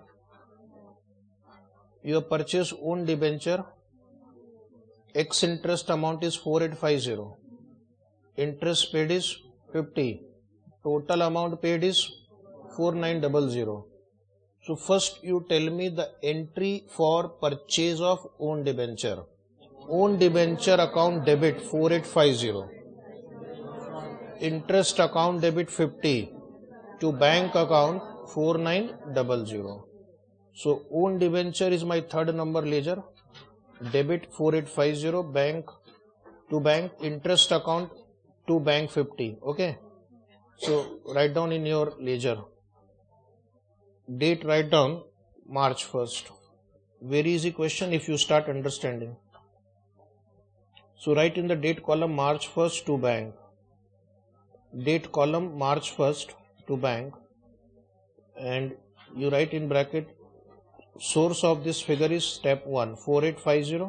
You have purchased own debenture. X interest amount is 4850. Interest paid is 50. Total amount paid is 4900. So first you tell me the entry for purchase of own debenture. Own debenture account debit 4850. Interest account debit 50 to bank account 4900. So own debenture is my third number ledger. Debit 4850 bank to bank, interest account to bank 50. Okay. So write down in your ledger. Date write down March 1st. Very easy question if you start understanding. So write in the date column March 1st to bank. Date column March 1st to bank, and you write in bracket source of this figure is step 1 4850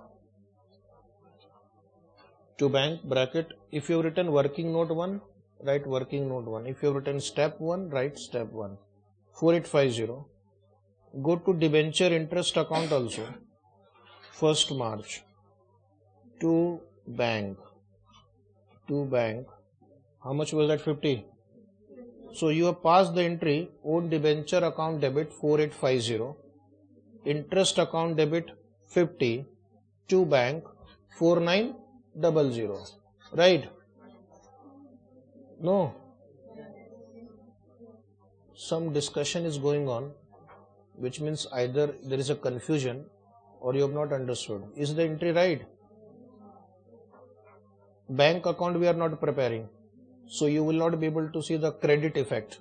to bank bracket. If you have written working note 1, write working note 1. If you have written step 1, write step 1. 4850. Go to debenture interest account also. 1st March to bank. How much was that? 50. So you have passed the entry own debenture account debit 4850, interest account debit 50 to bank 4900. Right? No? Some discussion is going on, which means either there is a confusion or you have not understood. Is the entry right? Bank account we are not preparing, so you will not be able to see the credit effect.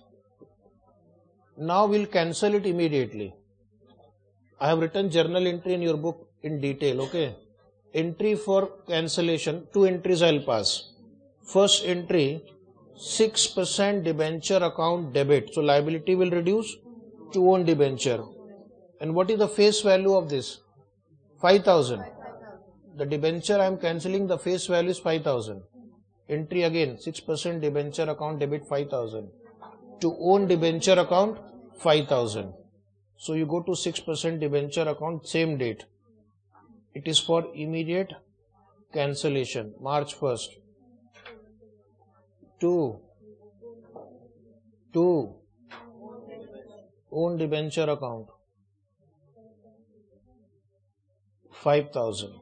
Now we'll cancel it immediately. I have written journal entry in your book in detail. Okay. Entry for cancellation, 2 entries I'll pass. First entry, 6% debenture account debit. So liability will reduce to own debenture. And what is the face value of this? 5000. The debenture I am cancelling, the face value is 5000. Entry again, 6% debenture account debit 5000. To own debenture account 5000. So you go to 6% debenture account, same date. It is for immediate cancellation, March 1st. To own debenture account 5000.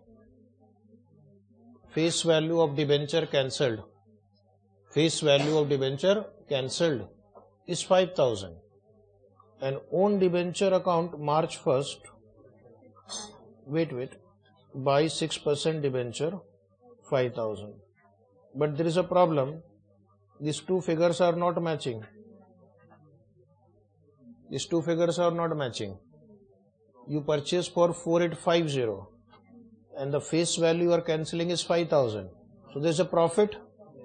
Face value of debenture cancelled. Face value of debenture cancelled is 5000. And own debenture account March 1st. Wait. Buy 6% debenture 5000. But there is a problem. These two figures are not matching. You purchase for 4850. And the face value you are cancelling is 5000. So there is a profit.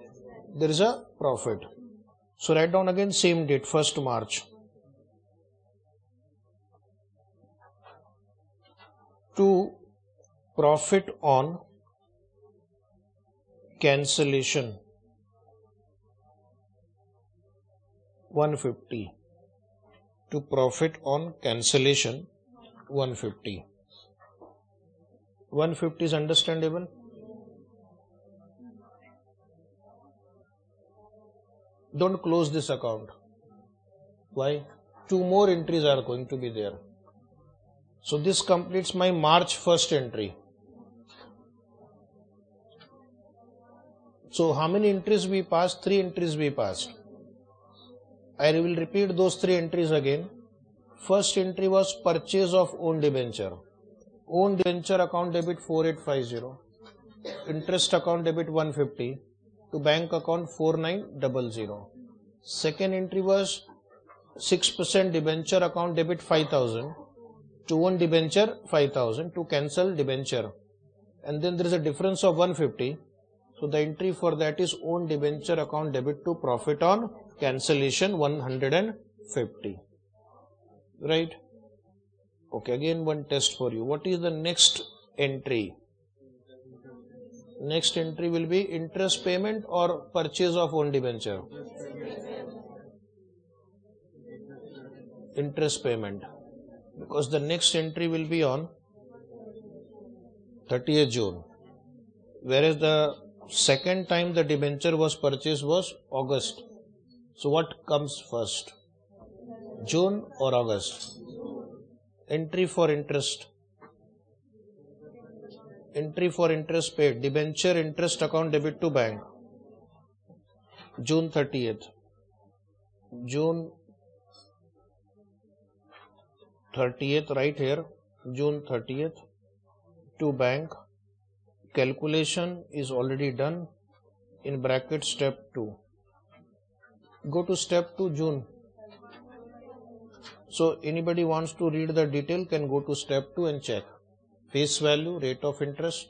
So write down again same date, 1st March. To profit on cancellation 150. To profit on cancellation 150. 150 is understandable. Don't close this account. Why? 2 more entries are going to be there. So this completes my March 1st entry. So how many entries we passed? 3 entries we passed. I will repeat those 3 entries again. First entry was purchase of own debenture. Own debenture account debit 4850. Interest account debit 150. To bank account 4900. Second entry was 6% debenture account debit 5000. To own debenture 5000. To cancel debenture. And then there is a difference of 150. So the entry for that is own debenture account debit to profit on cancellation 150. Right? Okay, again one test for you. What is the next entry? Next entry will be interest payment or purchase of own debenture? Interest payment. Because the next entry will be on 30th June. Whereas the second time the debenture was purchased was August. So what comes first, June or August? Entry for interest. Entry for interest paid, debenture interest account debit to bank, June 30th. June 30th, right here, June 30th to bank. Calculation is already done. In bracket step 2. Go to step 2, June. So anybody wants to read the detail can go to step 2 and check. Face value, rate of interest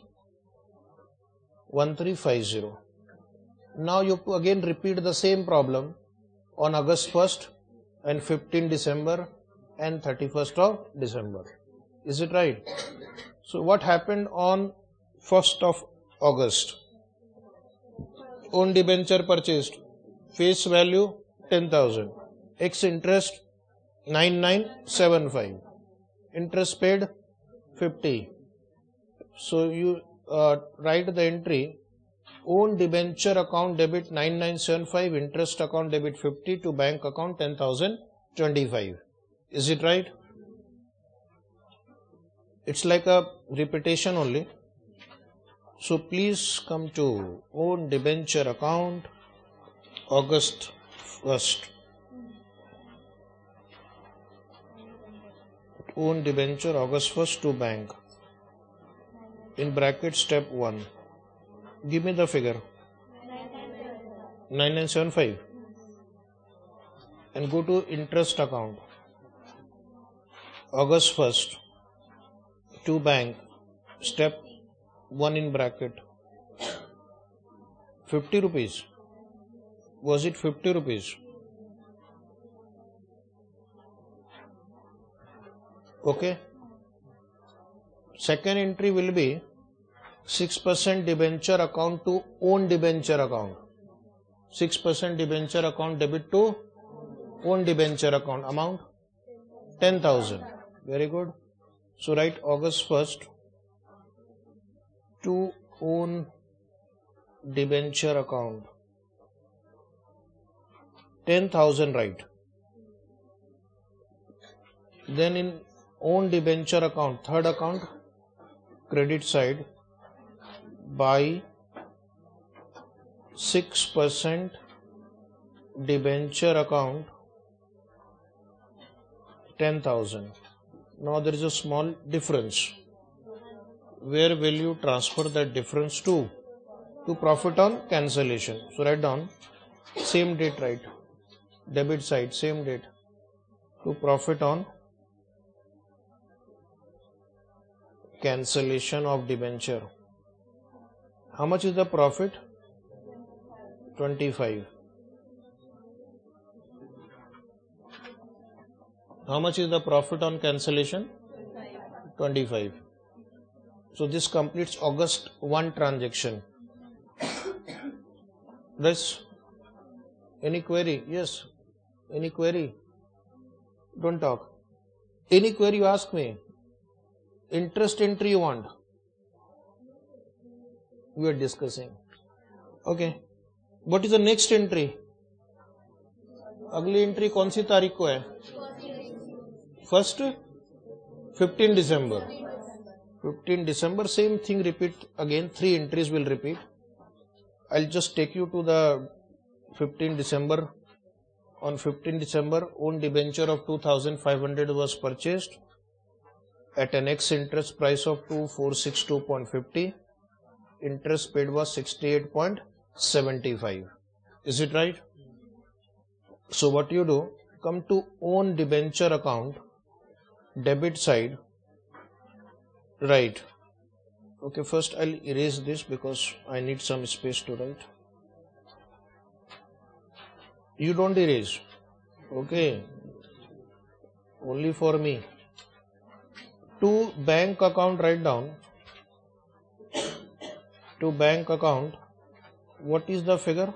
1350. Now you have to again repeat the same problem on August 1st and 15 December and 31st of December. Is it right? So what happened on 1st of August? Own debenture purchased. Face value 10,000. X interest 9975. Interest paid 50. So you write the entry, own debenture account debit 9975, interest account debit 50 to bank account 10,025. Is it right? It's like a repetition only. So please come to own debenture account, August 1st. Own debenture August 1st to bank. In bracket step 1. Give me the figure. 9975. And go to interest account. August 1st to bank. Step 1 in bracket. 50 rupees. Was it 50 rupees? Okay. Second entry will be 6% debenture account to own debenture account. 6% debenture account debit to own debenture account. Amount 10,000. Very good. So write August 1st to own debenture account. 10,000 right. Then in own debenture account, third account, credit side, by 6% debenture account 10,000. Now there is a small difference. Where will you transfer that difference to? To profit on cancellation. So write down same date, right? Debit side, same date. To profit on cancellation of debenture. How much is the profit? 25. How much is the profit on cancellation? 25. So this completes August 1 transaction. Yes. Any query? Yes. Any query? Don't talk. Any query you ask me. Interest entry you want? We are discussing. Okay. What is the next entry? अगली entry कौन सी तारीख को है? First 15 December. 15 December, same thing repeat again. 3 entries will repeat. I'll just take you to the 15 December. On 15 December, own debenture of 2,500 was purchased at an X interest price of 2462.50. Interest paid was 68.75. Is it right? So what you do, come to own debenture account, debit side, right. Okay, first I'll erase this because I need some space to write. You don't erase. Okay. Only for me. To bank account, write down. To bank account, what is the figure?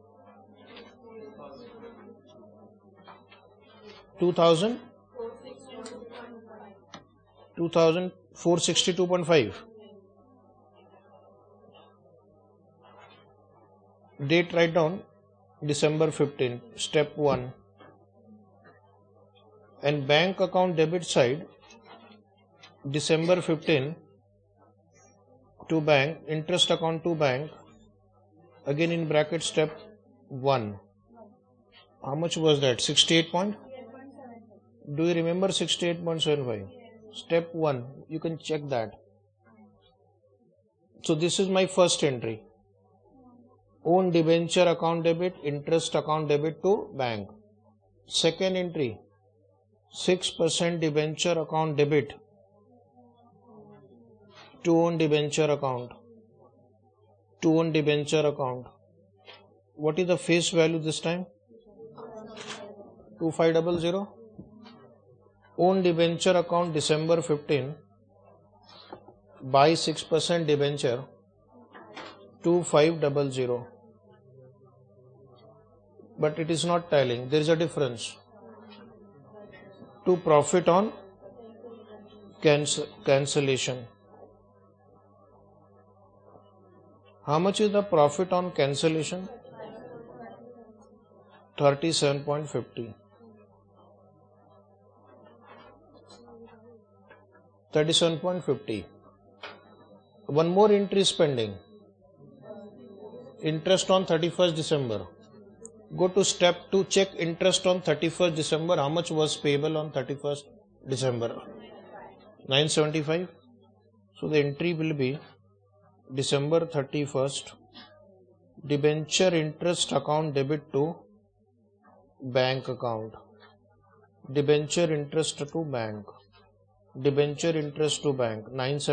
2,462.5. Date, write down December 15, step 1. And bank account debit side, December 15 to bank, interest account to bank, again in bracket step 1. How much was that? 68 point? Do you remember 68.75? Step 1, you can check that. So this is my first entry. Own debenture account debit, interest account debit to bank. Second entry, 6% debenture account debit to own debenture account. To own debenture account. What is the face value this time? 2500. Own debenture account December 15. Buy 6% debenture 2500. But it is not tallying. There is a difference. To profit on cancellation. How much is the profit on cancellation? 37.50. 37.50. One more entry is pending. Interest on 31st December. Go to step 2, check interest on 31st December. How much was payable on 31st December? 975. So the entry will be December 31st, debenture interest account debit to bank account. Debenture interest to bank. Debenture interest to bank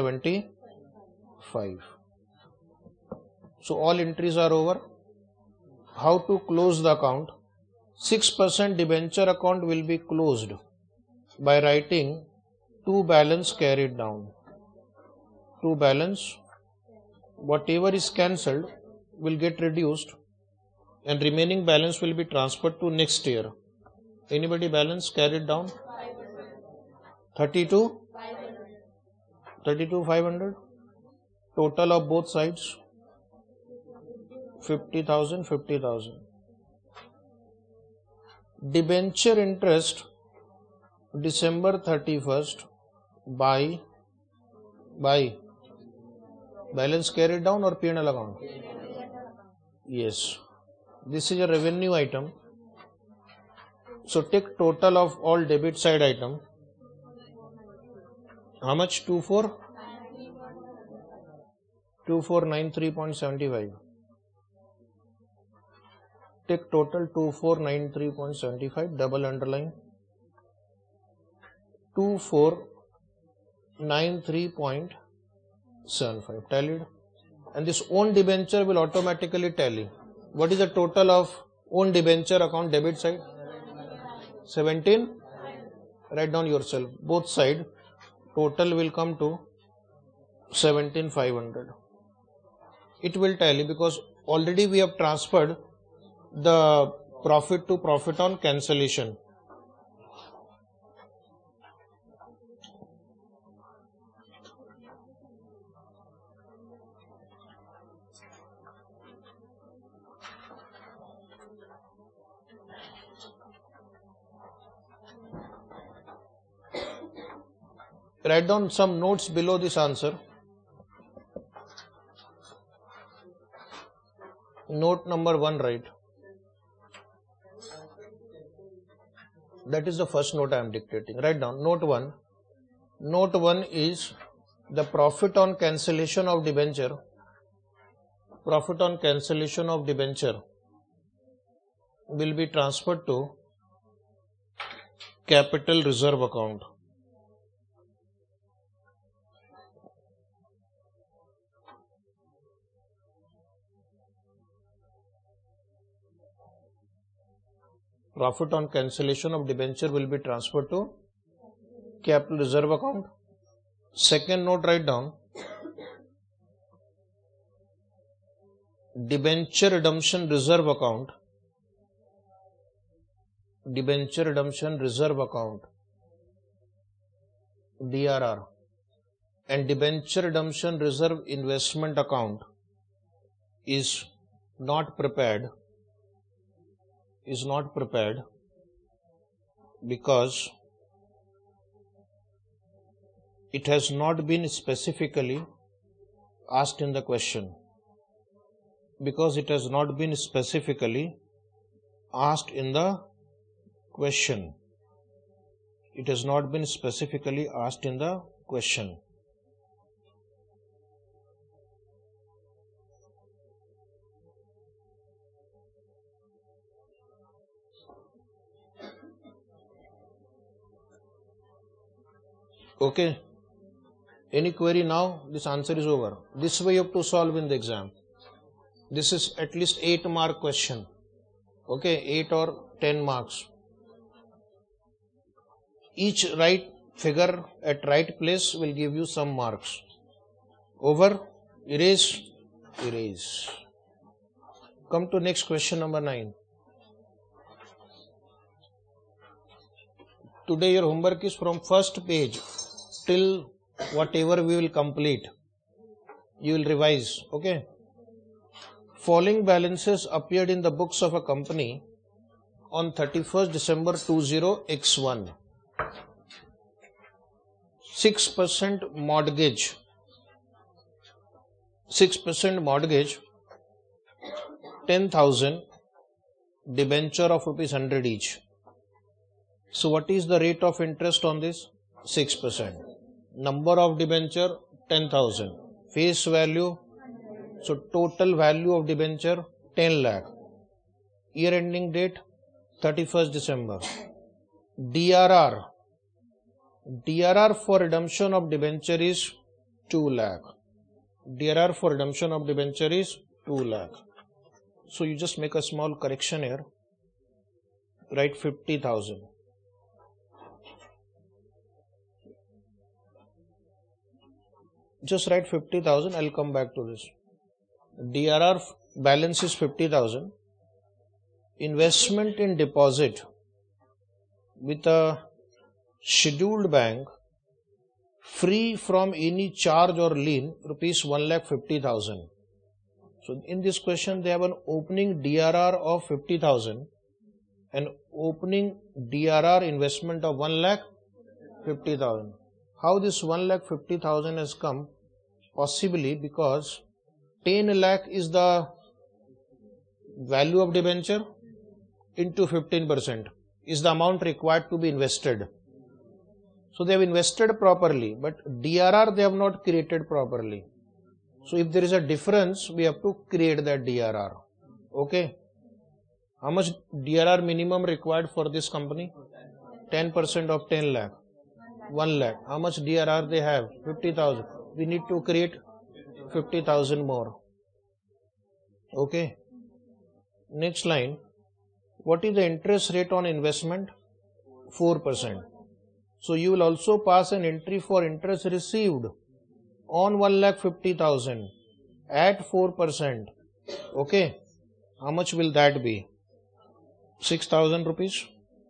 975. So all entries are over. How to close the account? 6% debenture account will be closed by writing to balance carried down. To balance, whatever is cancelled will get reduced and remaining balance will be transferred to next year. Anybody balance carried down? 32,500. Total of both sides 50,000, 50,000. Debenture interest December 31st by balance carried down or P&L account? Yes. This is a revenue item. So take total of all debit side item. How much? 2493.75. Take total 2493.75, double underline 2493.75 tallied, and this own debenture will automatically tally. What is the total of own debenture account debit side? 17. Write down yourself. Both side total will come to 17,500. It will tally because already we have transferred the profit to profit on cancellation. Write down some notes below this answer. Note number 1, write. That is the first note I am dictating. Write down note 1. Note 1 is the profit on cancellation of debenture. Profit on cancellation of debenture will be transferred to capital reserve account. Profit on cancellation of debenture will be transferred to capital reserve account. Second note, write down debenture redemption reserve account. Debenture redemption reserve account, DRR, and debenture redemption reserve investment account is not prepared is not prepared because it has not been specifically asked in the question. Because it has not been specifically asked in the question. It has not been specifically asked in the question. Okay. Any query now? This answer is over. This way you have to solve in the exam. This is at least 8 mark question. Okay, 8 or 10 marks. Each right figure at right place will give you some marks. Over. Erase. Erase. Come to next question number 9. Today your homework is from first page till whatever we will complete. You will revise. Okay. Following balances appeared in the books of a company on 31st December 20x1. 6% mortgage. 6% mortgage. 10,000 debenture of rupees 100 each. So what is the rate of interest on this? 6%. Number of debenture 10,000. Face value. So total value of debenture 10 lakh. Year ending date 31st December. DRR. DRR for redemption of debenture is 2 lakh. DRR for redemption of debenture is 2 lakh. So you just make a small correction here. Write 50,000. Just write 50,000. I'll come back to this. DRR balance is 50,000. Investment in deposit with a scheduled bank free from any charge or lien rupees 1,50,000. So in this question they have an opening DRR of 50,000 and opening DRR investment of 1,50,000. How this 1,50,000 has come? Possibly because 10 lakh is the value of debenture into 15% is the amount required to be invested. So they have invested properly, but DRR they have not created properly. So if there is a difference, we have to create that DRR. Okay. How much DRR minimum required for this company? 10% of 10 lakh. 1 lakh. How much DRR they have? 50,000. We need to create 50,000 more. Okay. Next line. What is the interest rate on investment? 4%. So you will also pass an entry for interest received on 1,50,000 at 4%. Okay. How much will that be? 6,000 rupees.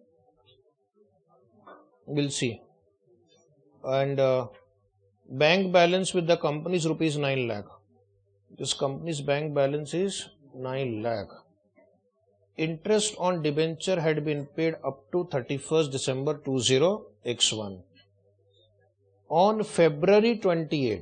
We'll see. And bank balance with the company is rupees 9 lakh. This company's bank balance is 9 lakh. Interest on debenture had been paid up to 31st December 20x1. On February 28,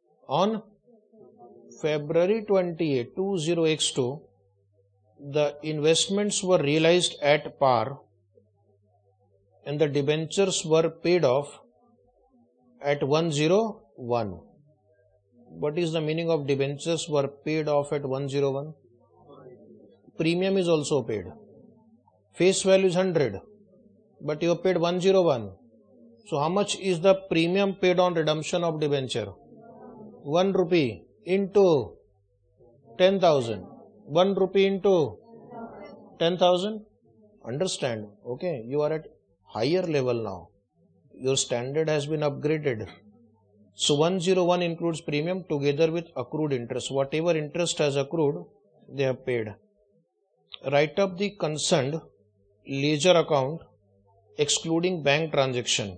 20x2, the investments were realized at par and the debentures were paid off at 101. What is the meaning of debentures were paid off at 101? Premium is also paid. Face value is 100, but you have paid 101. So how much is the premium paid on redemption of debenture? 1 rupee into 10,000. 1 rupee into 10,000. Understand? Okay, you are at higher level now. Your standard has been upgraded. So 101 includes premium together with accrued interest. Whatever interest has accrued, they have paid. Write up the concerned ledger account excluding bank transaction.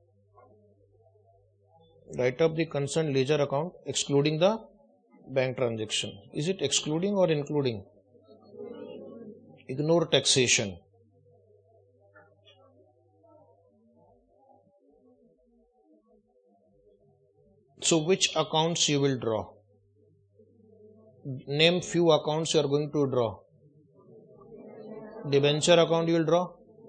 Write up the concerned ledger account excluding the bank transaction. Is it excluding or including? Ignore taxation. So which accounts you will draw? Name few accounts you are going to draw. Debenture account you will draw.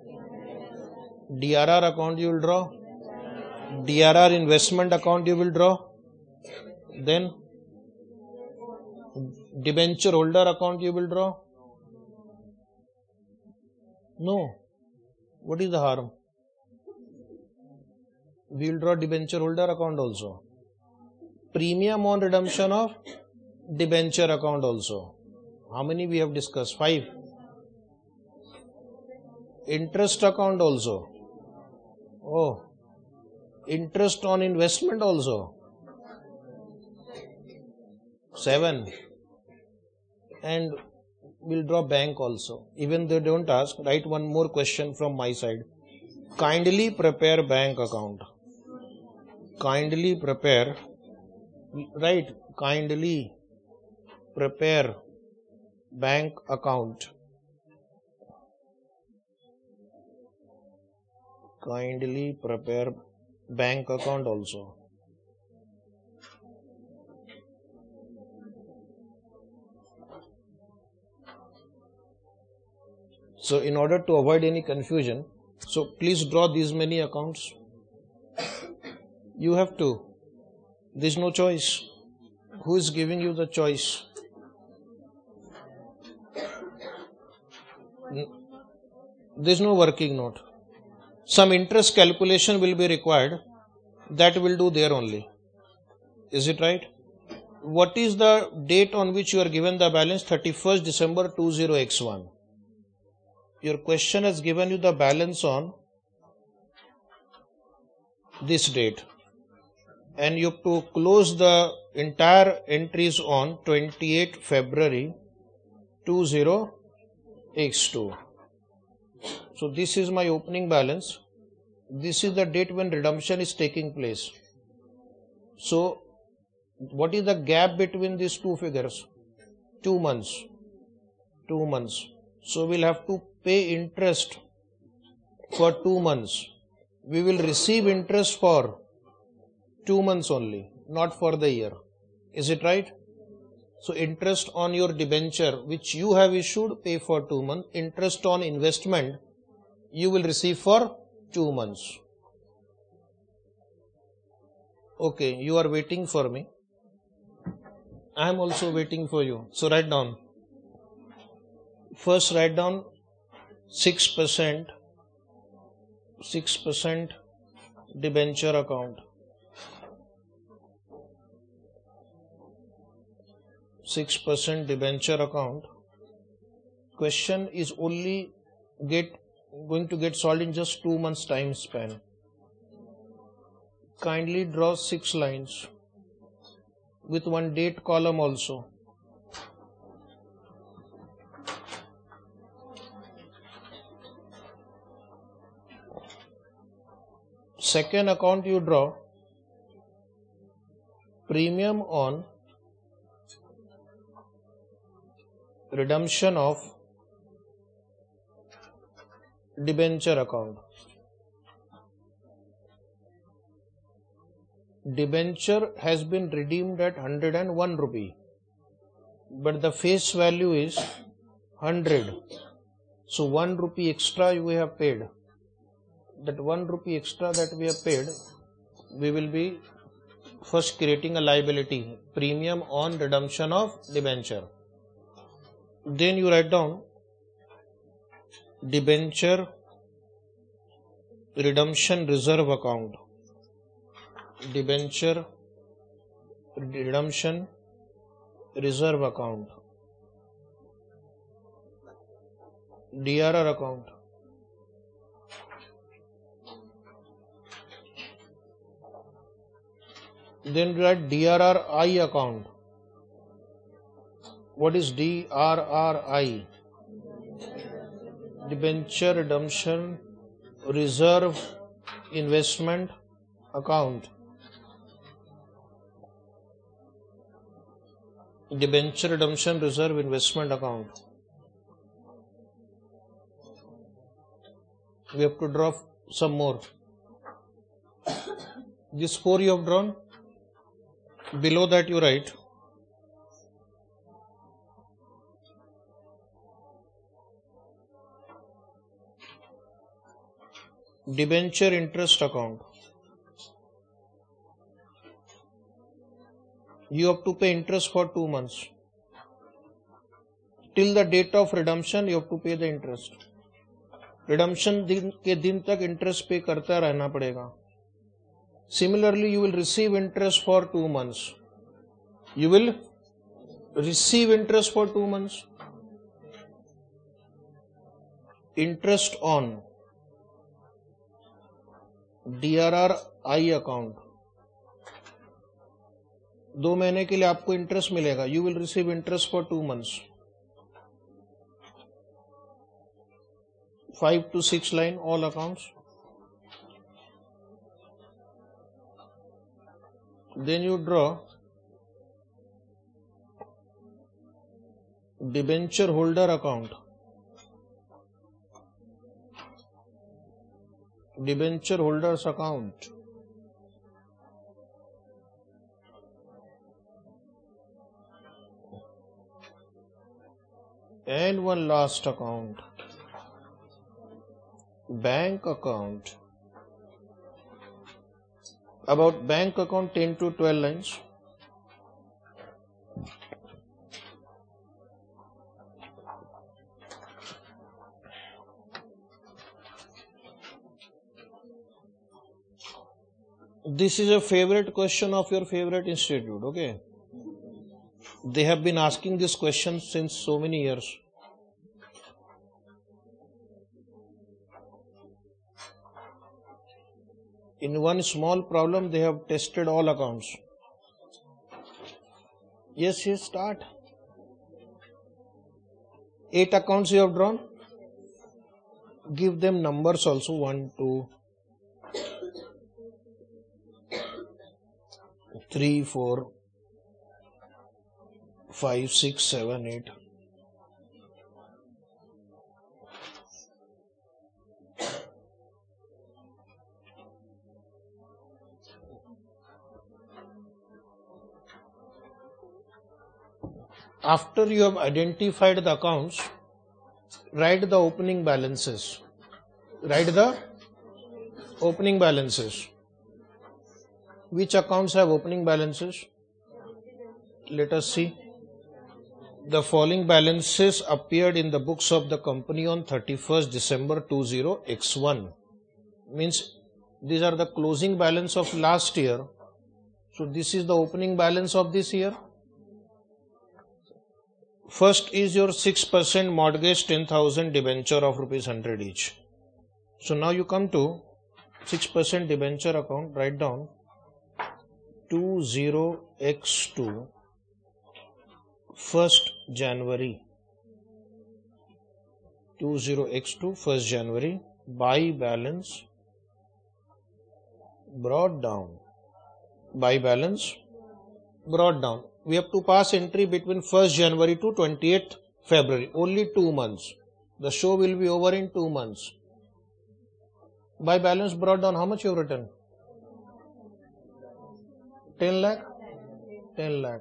DRR account you will draw. DRR investment account you will draw. Then debenture holder account you will draw. No. What is the harm? We will draw debenture holder account also. Premium on redemption of debenture account also. How many we have discussed? 5. Interest account also. Oh. Interest on investment also. 7. And we'll draw bank also. Even they don't ask, write one more question from my side. Kindly prepare bank account. Kindly prepare. Right. Kindly prepare bank account. Kindly prepare bank account also. So in order to avoid any confusion, so please draw these many accounts. You have to. There's no choice. Who is giving you the choice? There's no working note. Some interest calculation will be required. That will do there only. Is it right? What is the date on which you are given the balance? 31st December 20x1. Your question has given you the balance on this date. And you have to close the entire entries on 28 February 20x2. So this is my opening balance. This is the date when redemption is taking place. So what is the gap between these two figures? 2 months. 2 months. So we'll have to pay interest for 2 months. We will receive interest for 2 months only, not for the year. Is it right? So interest on your debenture which you have issued, pay for 2 months. Interest on investment you will receive for 2 months. Okay, you are waiting for me. I am also waiting for you. So write down. First write down 6% debenture account. 6% debenture account. Question is only going to get solved in just 2 months time span. Kindly draw 6 lines with one date column also. Second account you draw premium on redemption of debenture account. Debenture has been redeemed at 101 rupee, but the face value is 100. So 1 rupee extra we have paid. That 1 rupee extra that we have paid, we will be first creating a liability, premium on redemption of debenture. Then you write down debenture redemption reserve account. Debenture redemption reserve account. DRR account. Then write DRRI account. What is DRRI? Debenture redemption reserve investment account. Debenture redemption reserve investment account. We have to draw some more. This 4 you have drawn. Below that you write debenture interest account. You have to pay interest for 2 months. Till the date of redemption you have to pay the interest. Redemption के दिन तक interest pay करता रहना पड़ेगा. Similarly, you will receive interest for 2 months. You will receive interest for 2 months. Interest on DRRI account. 2 महीने के लिए आपको इंटरेस्ट मिलेगा. You will receive interest for 2 months. 5 to 6 line, all accounts. Then you draw debenture holder account. Debenture holders account. And one last account. Bank account. About bank account 10 to 12 lines. This is a favorite question of your favorite institute, okay? They have been asking this question since so many years. In one small problem, they have tested all accounts. Yes, start. 8 accounts you have drawn. Give them numbers also. 1, 2, 3, 4, 5, 6, 7, 8. After you have identified the accounts, write the opening balances. Write the opening balances. Which accounts have opening balances? Let us see. The following balances appeared in the books of the company on 31st December 20x1. Means these are the closing balance of last year. So this is the opening balance of this year. First is your 6% mortgage 10,000 debenture of rupees 100 each. So now you come to 6% debenture account. Write down 20x2 1st January. 20x2 1st January. Buy balance brought down. Buy balance brought down. We have to pass entry between 1st January to 28th February. Only 2 months. The show will be over in 2 months. By balance brought down, how much you have written? 10 lakh? 10 lakh.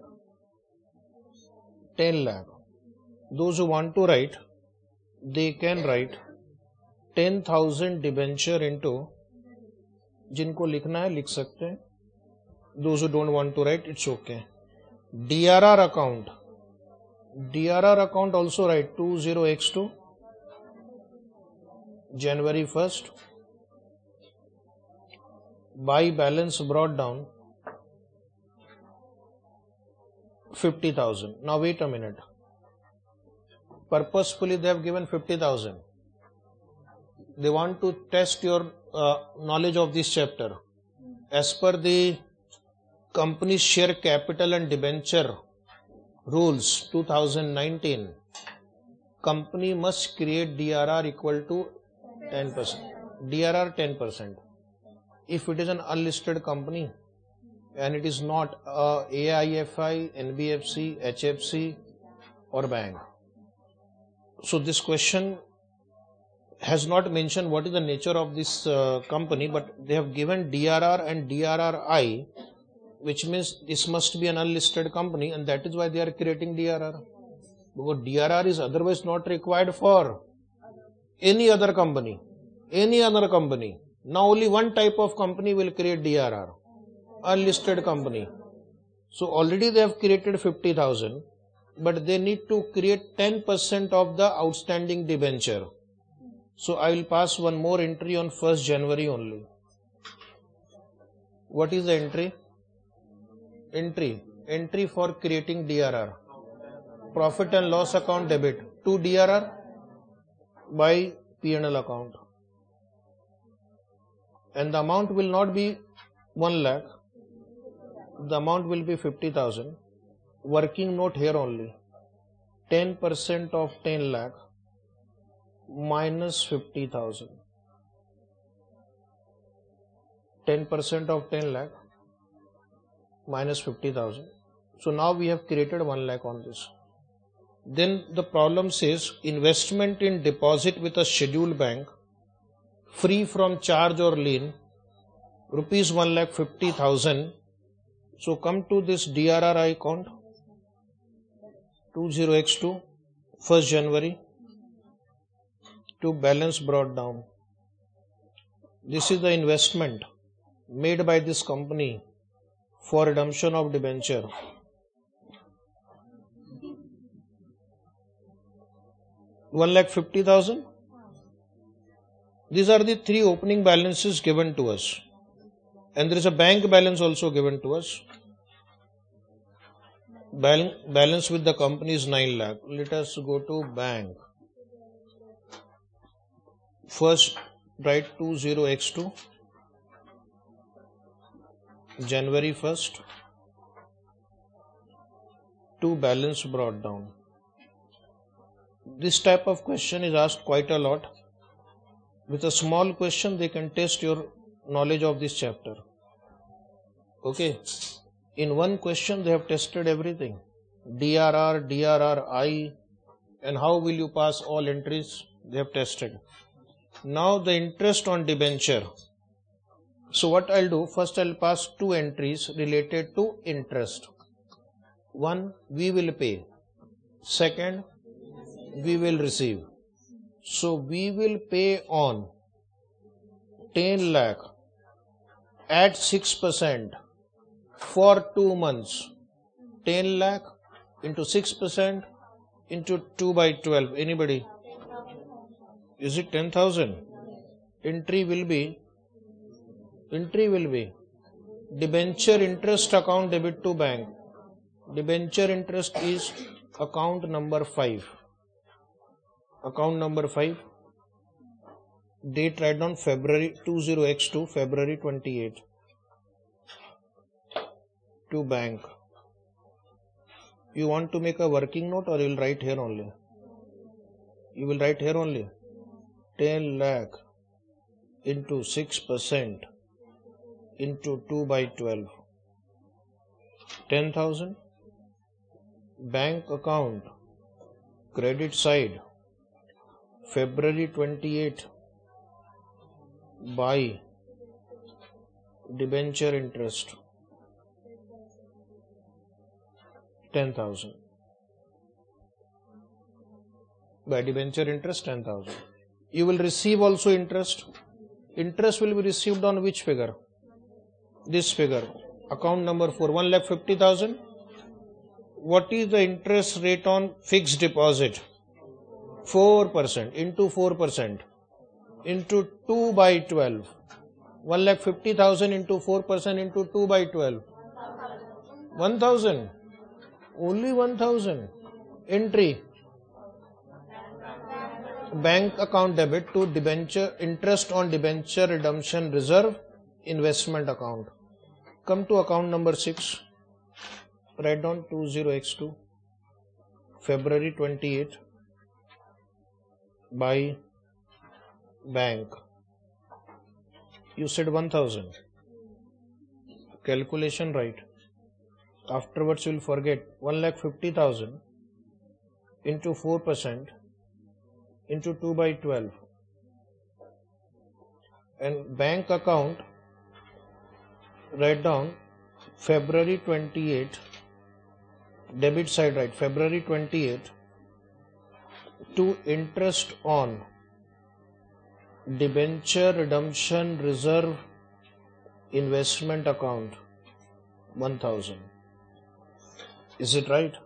10 lakh. Those who want to write, they can write 10,000 debenture into, जिनको लिखना है लिख सकते हैं. Those who don't want to write, it's okay. DRR account. DRR account also write 20x2 January 1st. Buy balance brought down 50,000. Now wait a minute. Purposefully they have given 50,000. They want to test your knowledge of this chapter. As per the company share capital and debenture rules 2019, company must create DRR equal to 10%. DRR 10%. If it is an unlisted company and it is not AIFI, NBFC, HFC or bank. So this question has not mentioned what is the nature of this company, but they have given DRR and DRRI, which means this must be an unlisted company, and that is why they are creating DRR. Because DRR is otherwise not required for any other company. Now only one type of company will create DRR, unlisted company. So already they have created 50,000, but they need to create 10% of the outstanding debenture. So I will pass one more entry on 1st January only. What is the entry? Entry for creating DRR. Profit and loss account debit to DRR by P&L account. And the amount will not be 1 lakh. The amount will be 50,000. Working note here only. 10% of 10 lakh minus 50,000. 10% of 10 lakh minus 50,000. So now we have created 1 lakh on this. Then the problem says investment in deposit with a scheduled bank free from charge or lien, rupees 1,50,000. So come to this DRRI account, 20x2, 1st January, to balance brought down. This is the investment made by this company for redemption of debenture. $1,50,000. These are the three opening balances given to us, and there is a bank balance also given to us. Balance with the company is 9 lakh. Let us go to bank. First write 20x2, January 1st, to balance brought down. This type of question is asked quite a lot. With a small question they can test your knowledge of this chapter. Okay, in one question they have tested everything, DRR, DRRI, and how will you pass all entries, they have tested. Now the interest on debenture. So what I'll do, first I'll pass two entries related to interest. One, we will pay. Second, we will receive. So we will pay on 10 lakh at 6% for 2 months. 10 lakh into 6% into 2 by 12. Anybody? Is it 10,000? Entry will be debenture interest account debit to bank. Debenture interest is account number 5. Account number 5. Date write down February 20x2, February 28. To bank. You want to make a working note or you will write here only? You will write here only. 10 lakh into 6% into 2 by 12. 10,000. Bank account. Credit side. February 28 by debenture interest 10,000. By debenture interest 10,000. You will receive also interest. Interest will be received on which figure? This figure. Account number 4, 1,50,000. What is the interest rate on fixed deposit? 4% into 4% into 2 by 12. 1,50,000 into 4% into 2 by 12. 1,000. Only 1,000. Entry. Bank account debit to debenture interest on debenture redemption reserve investment account. Come to account number 6. Write down 20x2. February 28. By bank. You said 1,000. Calculation right. Afterwards you will forget. 1,50,000 into 4% into 2 by 12. and bank account, write down February 28, debit side, right, February 28 to interest on debenture redemption reserve investment account 1000. Is it right?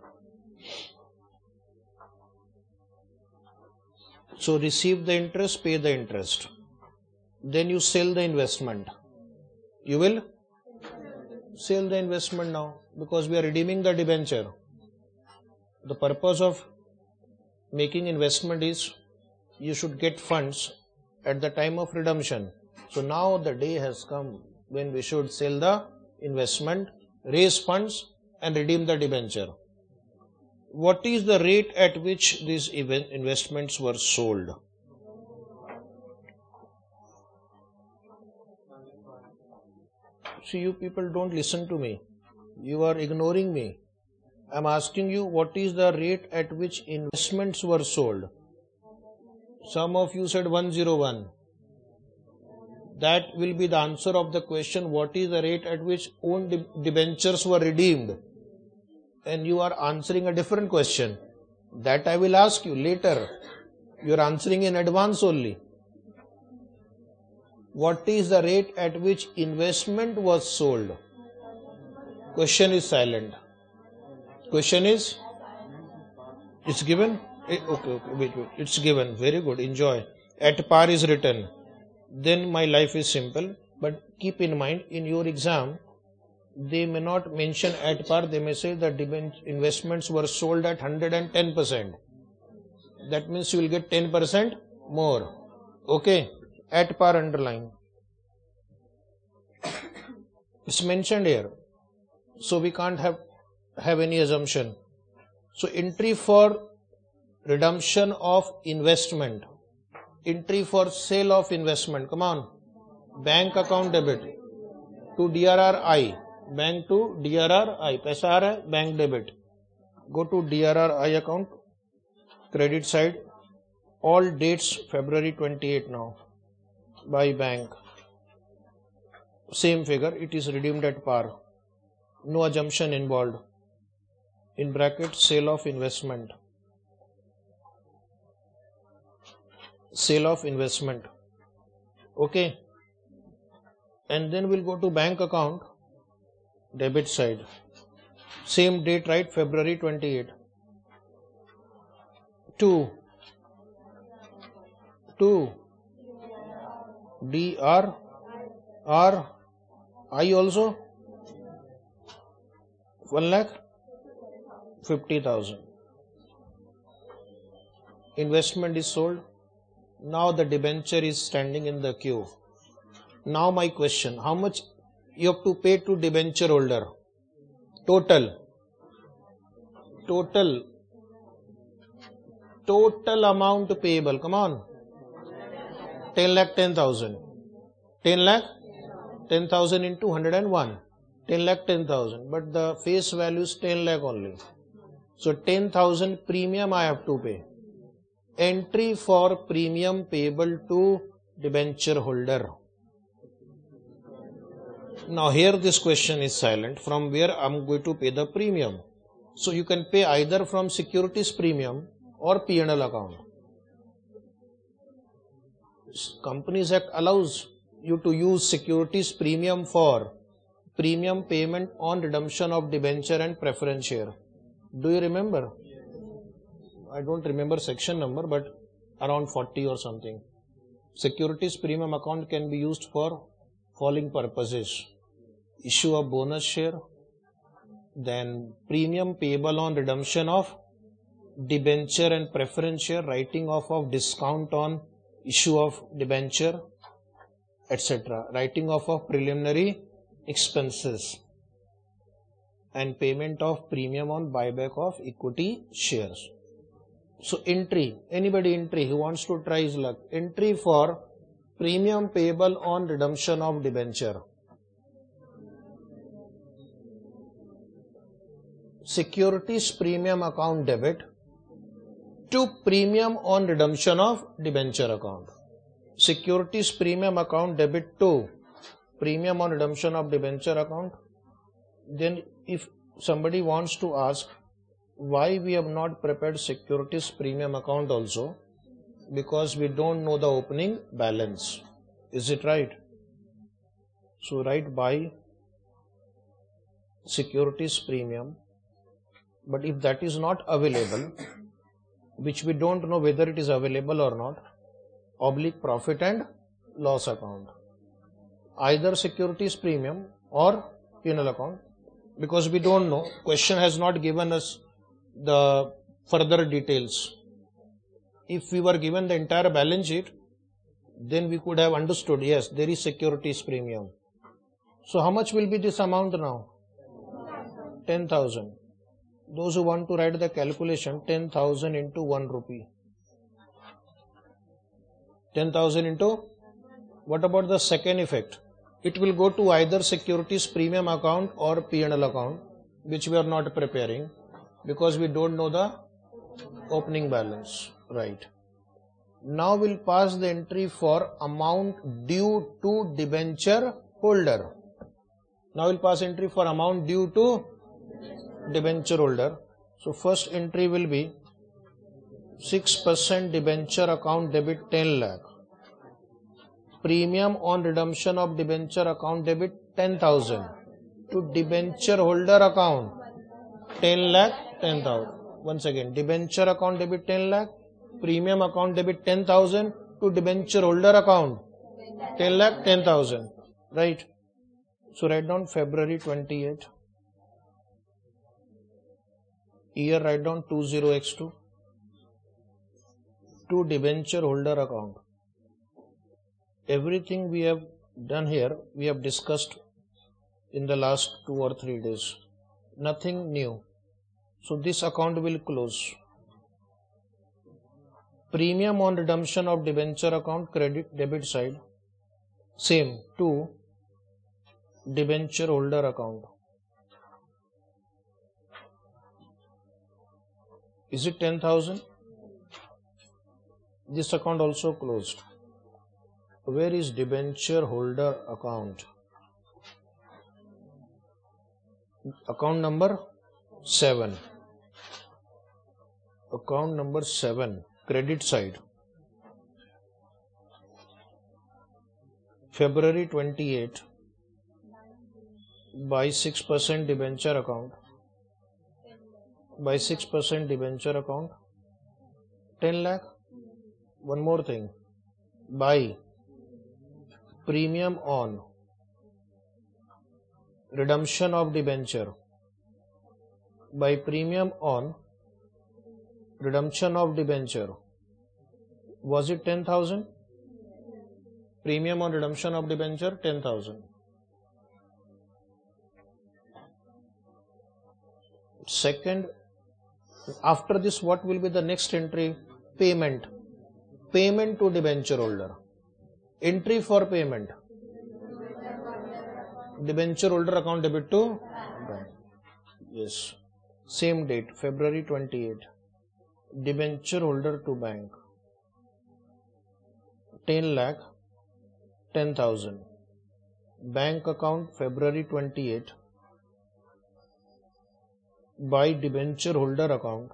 So receive the interest, pay the interest. Then you sell the investment. You will sell the investment now because we are redeeming the debenture. The purpose of making investment is you should get funds at the time of redemption. So now the day has come when we should sell the investment, raise funds and redeem the debenture. What is the rate at which these investments were sold? See, you people don't listen to me. You are ignoring me. I am asking you what is the rate at which investments were sold. Some of you said 101. That will be the answer of the question, what is the rate at which own debentures were redeemed? And you are answering a different question. That I will ask you later. You are answering in advance only. What is the rate at which investment was sold? Question is silent. Question is? It's given? Okay, wait. It's given. Very good. Enjoy. At par is written. Then my life is simple. But keep in mind, in your exam, they may not mention at par. They may say that investments were sold at 110%. That means you will get 10% more. Okay. At par underline. It's mentioned here. So we can't have any assumption. So entry for redemption of investment. Entry for sale of investment. Come on. Bank account debit to DRRI. Bank to DRRI. Paisa aa raha hai? Bank debit. Go to DRRI account. Credit side. All dates February 28 now. By bank. Same figure. It is redeemed at par. No assumption involved. In bracket, sale of investment. Sale of investment. Okay. And then we'll go to bank account. Debit side. Same date, right? February 28. To DRRI also 1,50,000. Investment is sold. Now the debenture is standing in the queue. Now my question, how much you have to pay to debenture holder? Total amount payable. Come on. 10,10,000. 10,10,000 into 101. 10,10,000. But the face value is 10 lakh only. So 10,000 premium I have to pay. Entry for premium payable to debenture holder. Now here this question is silent. From where I am going to pay the premium? So you can pay either from securities premium or P&L account. Companies Act allows you to use securities premium for premium payment on redemption of debenture and preference share. Do you remember? I don't remember section number, but around 40 or something. Securities premium account can be used for following purposes: issue of bonus share, then premium payable on redemption of debenture and preference share, writing off of discount on issue of debenture, etc., writing off of preliminary expenses, and payment of premium on buyback of equity shares. So entry, anybody entry who wants to try his luck, entry for premium payable on redemption of debenture. Securities premium account debit to premium on redemption of debenture account. securities premium account debit to premium on redemption of debenture account. Then if somebody wants to ask why we have not prepared securities premium account also, because we don't know the opening balance. Is it right? So write by securities premium, but if that is not available, which we don't know whether it is available or not, oblique profit and loss account, either securities premium or P&L account, because we don't know, question has not given us the further details. If we were given the entire balance sheet, then we could have understood, yes, there is securities premium. So how much will be this amount now? 10,000. Those who want to write the calculation, 10,000 into 1 rupee. 10,000 into, what about the second effect? It will go to either securities premium account or P&L account, which we are not preparing because we don't know the opening balance. Right. Now we'll pass the entry for amount due to debenture holder. Now we'll pass entry for amount due to debenture holder. So first entry will be 6% debenture account debit 10 lakh. Premium on redemption of debenture account debit 10,000 to debenture holder account 10 lakh 10,000. Once again, debenture account debit 10 lakh, premium account debit 10,000 to debenture holder account 10 lakh 10,000. Right. So write down February 28. Year write down 20x2 to debenture holder account. Everything we have done here, we have discussed in the last 2 or 3 days. Nothing new. So this account will close. Premium on redemption of debenture account credit debit side, same to debenture holder account. Is it 10,000? This account also closed. Where is debenture holder account? Account number 7. Account number 7, credit side. February 28, by 6% debenture account. By 6% debenture account, 10 lakh. One more thing, by premium on redemption of debenture. By premium on redemption of debenture, was it 10,000? Premium on redemption of debenture 10,000. Second, after this what will be the next entry? Payment. Payment to debenture holder. Entry for payment. Debenture holder account debit to bank. Yes. Same date, February 28. Debenture holder to bank. 10 lakh, 10,000. Bank account February 28. By debenture holder account.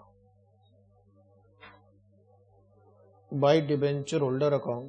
By debenture holder account.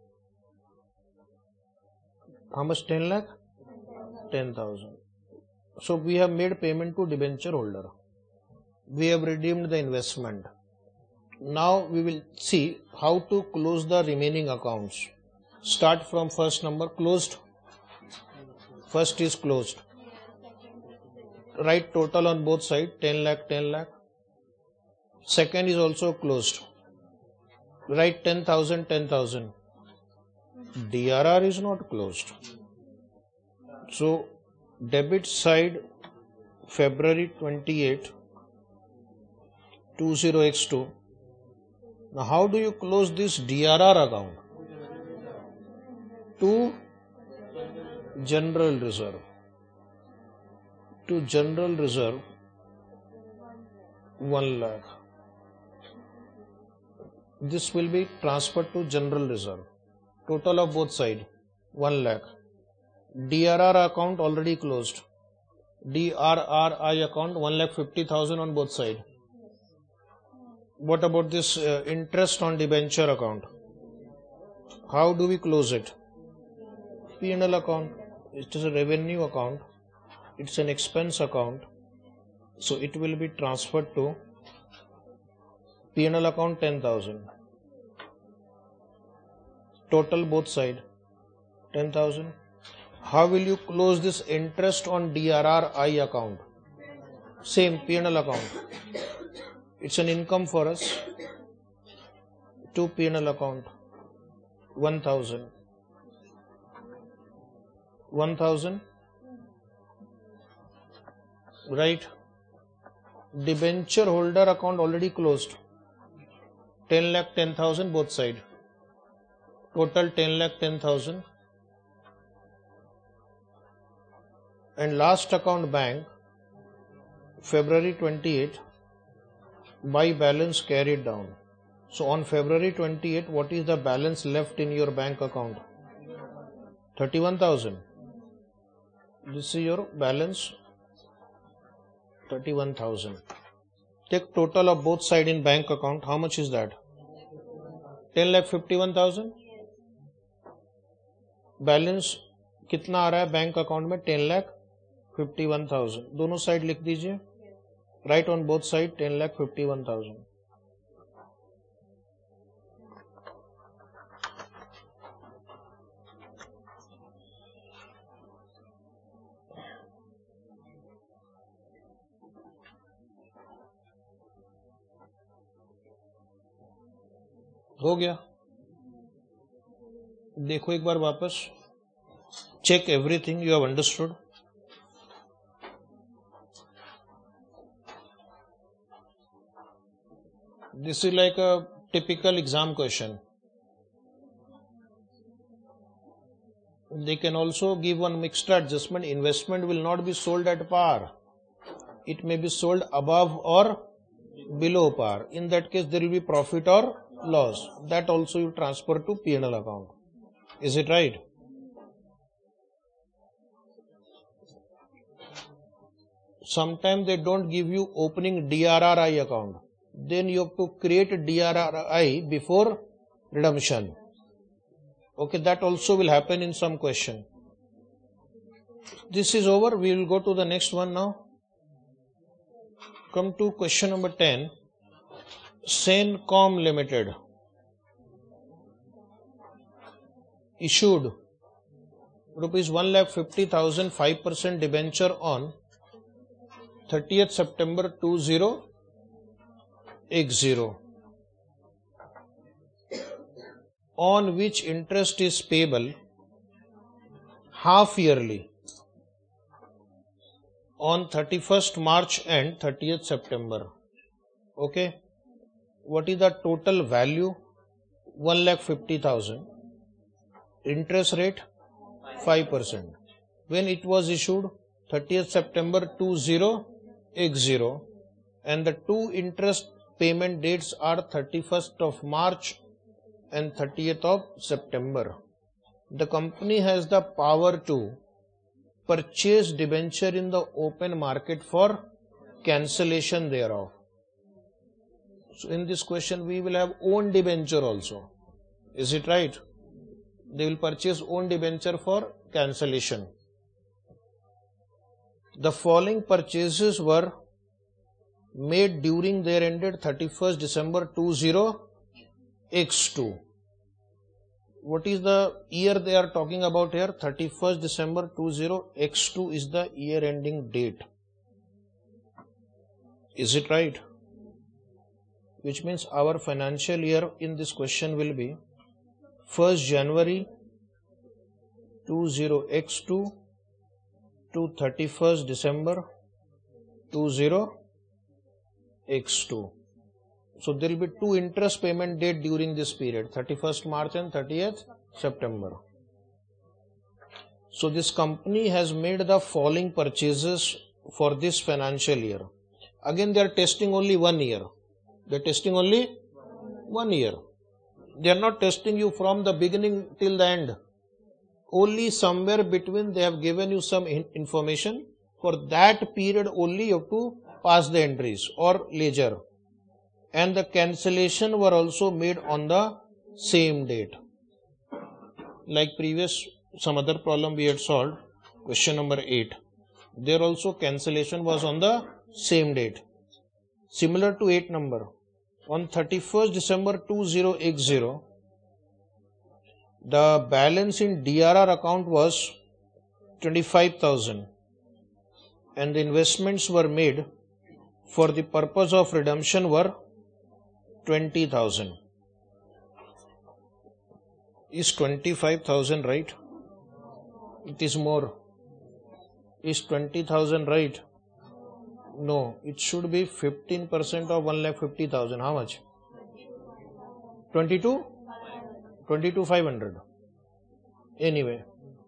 How much? 10 lakh? 10,000. So we have made payment to debenture holder. We have redeemed the investment. Now we will see how to close the remaining accounts. Start from first number, closed. First is closed. Write total on both sides, 10 lakh, 10 lakh. Second is also closed. Write 10,000, 10,000. DRR is not closed. So debit side February 28, 20x2. Now how do you close this DRR account? To general reserve. To general reserve 1 lakh. This will be transferred to general reserve. Total of both side 1 lakh. DRR account already closed. DRRI account 1,50,000 on both side. What about this interest on debenture account? How do we close it? P&L account. It is a revenue account. It's an expense account. So it will be transferred to P&L account 10,000. Total both side 10,000. How will you close this interest on DRRI account? Same P&L account. It's an income for us. To P&L account 1,000. 1,000. Right. Debenture holder account already closed. 10 lakh 10,000 both side. Total 10 lakh 10,000. And last account bank, February 28, by balance carried down. So on February 28, what is the balance left in your bank account? 31,000. This is your balance, 31,000. Take total of both side in bank account. How much is that? 10,51,000. Balance कितना आ रहा है bank account में? 10,51,000. दोनों side लिख दीजिए. Write on both side 10,51,000. हो गया. देखो एक बार वापस. Check everything you have understood. This is like a typical exam question. They can also give one extra adjustment. Investment will not be sold at par. It may be sold above or below par. In that case, there will be profit or loss. That also you transfer to P&L account. Is it right? Sometimes they don't give you opening DRRI account. Then you have to create a DRRI before redemption. Okay, that also will happen in some question. This is over. We will go to the next one now. Come to question number 10. Sencom Limited issued rupees 1,50,000 5% debenture on 30th September 2080, on which interest is payable half yearly on 31st March and 30th September. Okay. What is the total value? 1,50,000. Interest rate 5%. When it was issued? 30th September 2080, and the two interest payment dates are 31st of March and 30th of September. The company has the power to purchase debenture in the open market for cancellation thereof. So in this question we will have own debenture also. Is it right? They will purchase own debenture for cancellation. The following purchases were made during their ended 31st December 20x2. What is the year they are talking about here? 31st December 20x2 is the year ending date. Is it right? Which means our financial year in this question will be 1st January 20x2 to 31st December 20x2. So there will be two interest payment date during this period, 31st March and 30th September. So this company has made the following purchases for this financial year. Again they are testing only 1 year. They are testing only 1 year. They are not testing you from the beginning till the end. Only somewhere between they have given you some information. For that period only you have to pass the entries or ledger. And the cancellation were also made on the same date. Like previous, some other problem we had solved, question number 8. There also cancellation was on the same date. Similar to 8 number. On 31st December 2080, the balance in DRR account was 25,000 and the investments were made for the purpose of redemption were 20,000. Is 25,000 right? It is more. Is 20,000 right? No, it should be 15% of 1,50,000. How much? 22,500. Anyway,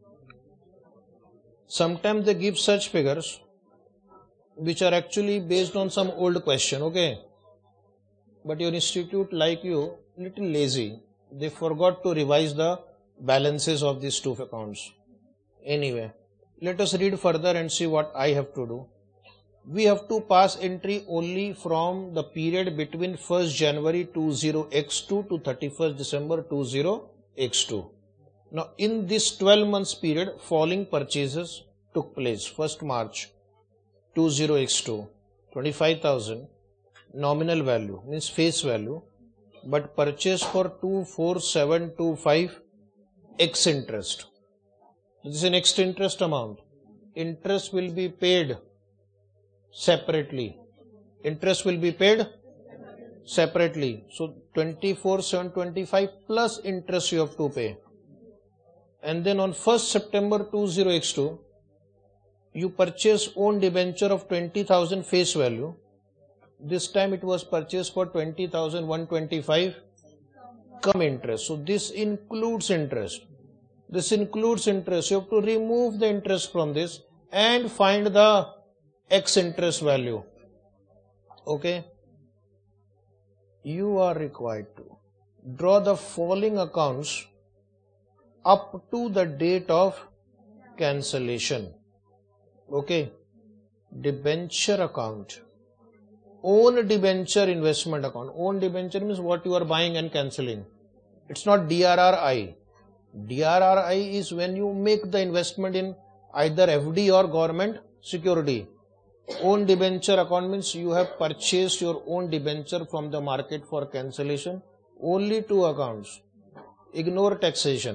sometimes they give such figures which are actually based on some old question, okay? But your institute, like you, little lazy. They forgot to revise the balances of these two accounts. Anyway, let us read further and see what I have to do. We have to pass entry only from the period between 1st January 20x2 to 31st December 20x2. Now in this 12 months period, following purchases took place. 1st March 20x2, 25,000 nominal value means face value, but purchase for 24725 X interest. This is an X interest amount. Interest will be paid separately. Interest will be paid separately. So 24,725 plus interest you have to pay. And then on 1st September 20x2, you purchase own debenture of 20,000 face value. This time it was purchased for 20,125 come interest. So this includes interest. This includes interest. You have to remove the interest from this and find the X interest value. Okay. You are required to draw the following accounts up to the date of cancellation. Okay. Debenture account. Own debenture investment account. Own debenture means what you are buying and cancelling. It's not DRRI. DRRI is when you make the investment in either FD or government security. Own debenture account means you have purchased your own debenture from the market for cancellation. Only two accounts. Ignore taxation.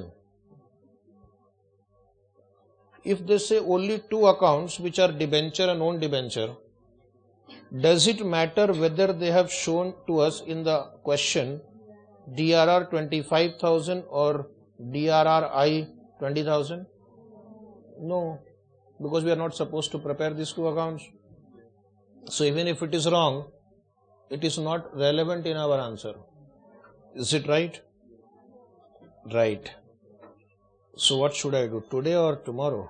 If they say only two accounts which are debenture and own debenture, does it matter whether they have shown to us in the question DRR 25,000 or DRRI 20,000? No, because we are not supposed to prepare these two accounts. So even if it is wrong, it is not relevant in our answer. Is it right? Right. So what should I do? Today or tomorrow?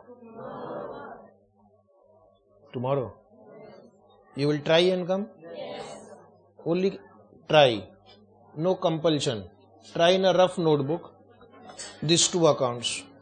Tomorrow. You will try and come? Yes. Only try. No compulsion. Try in a rough notebook these two accounts.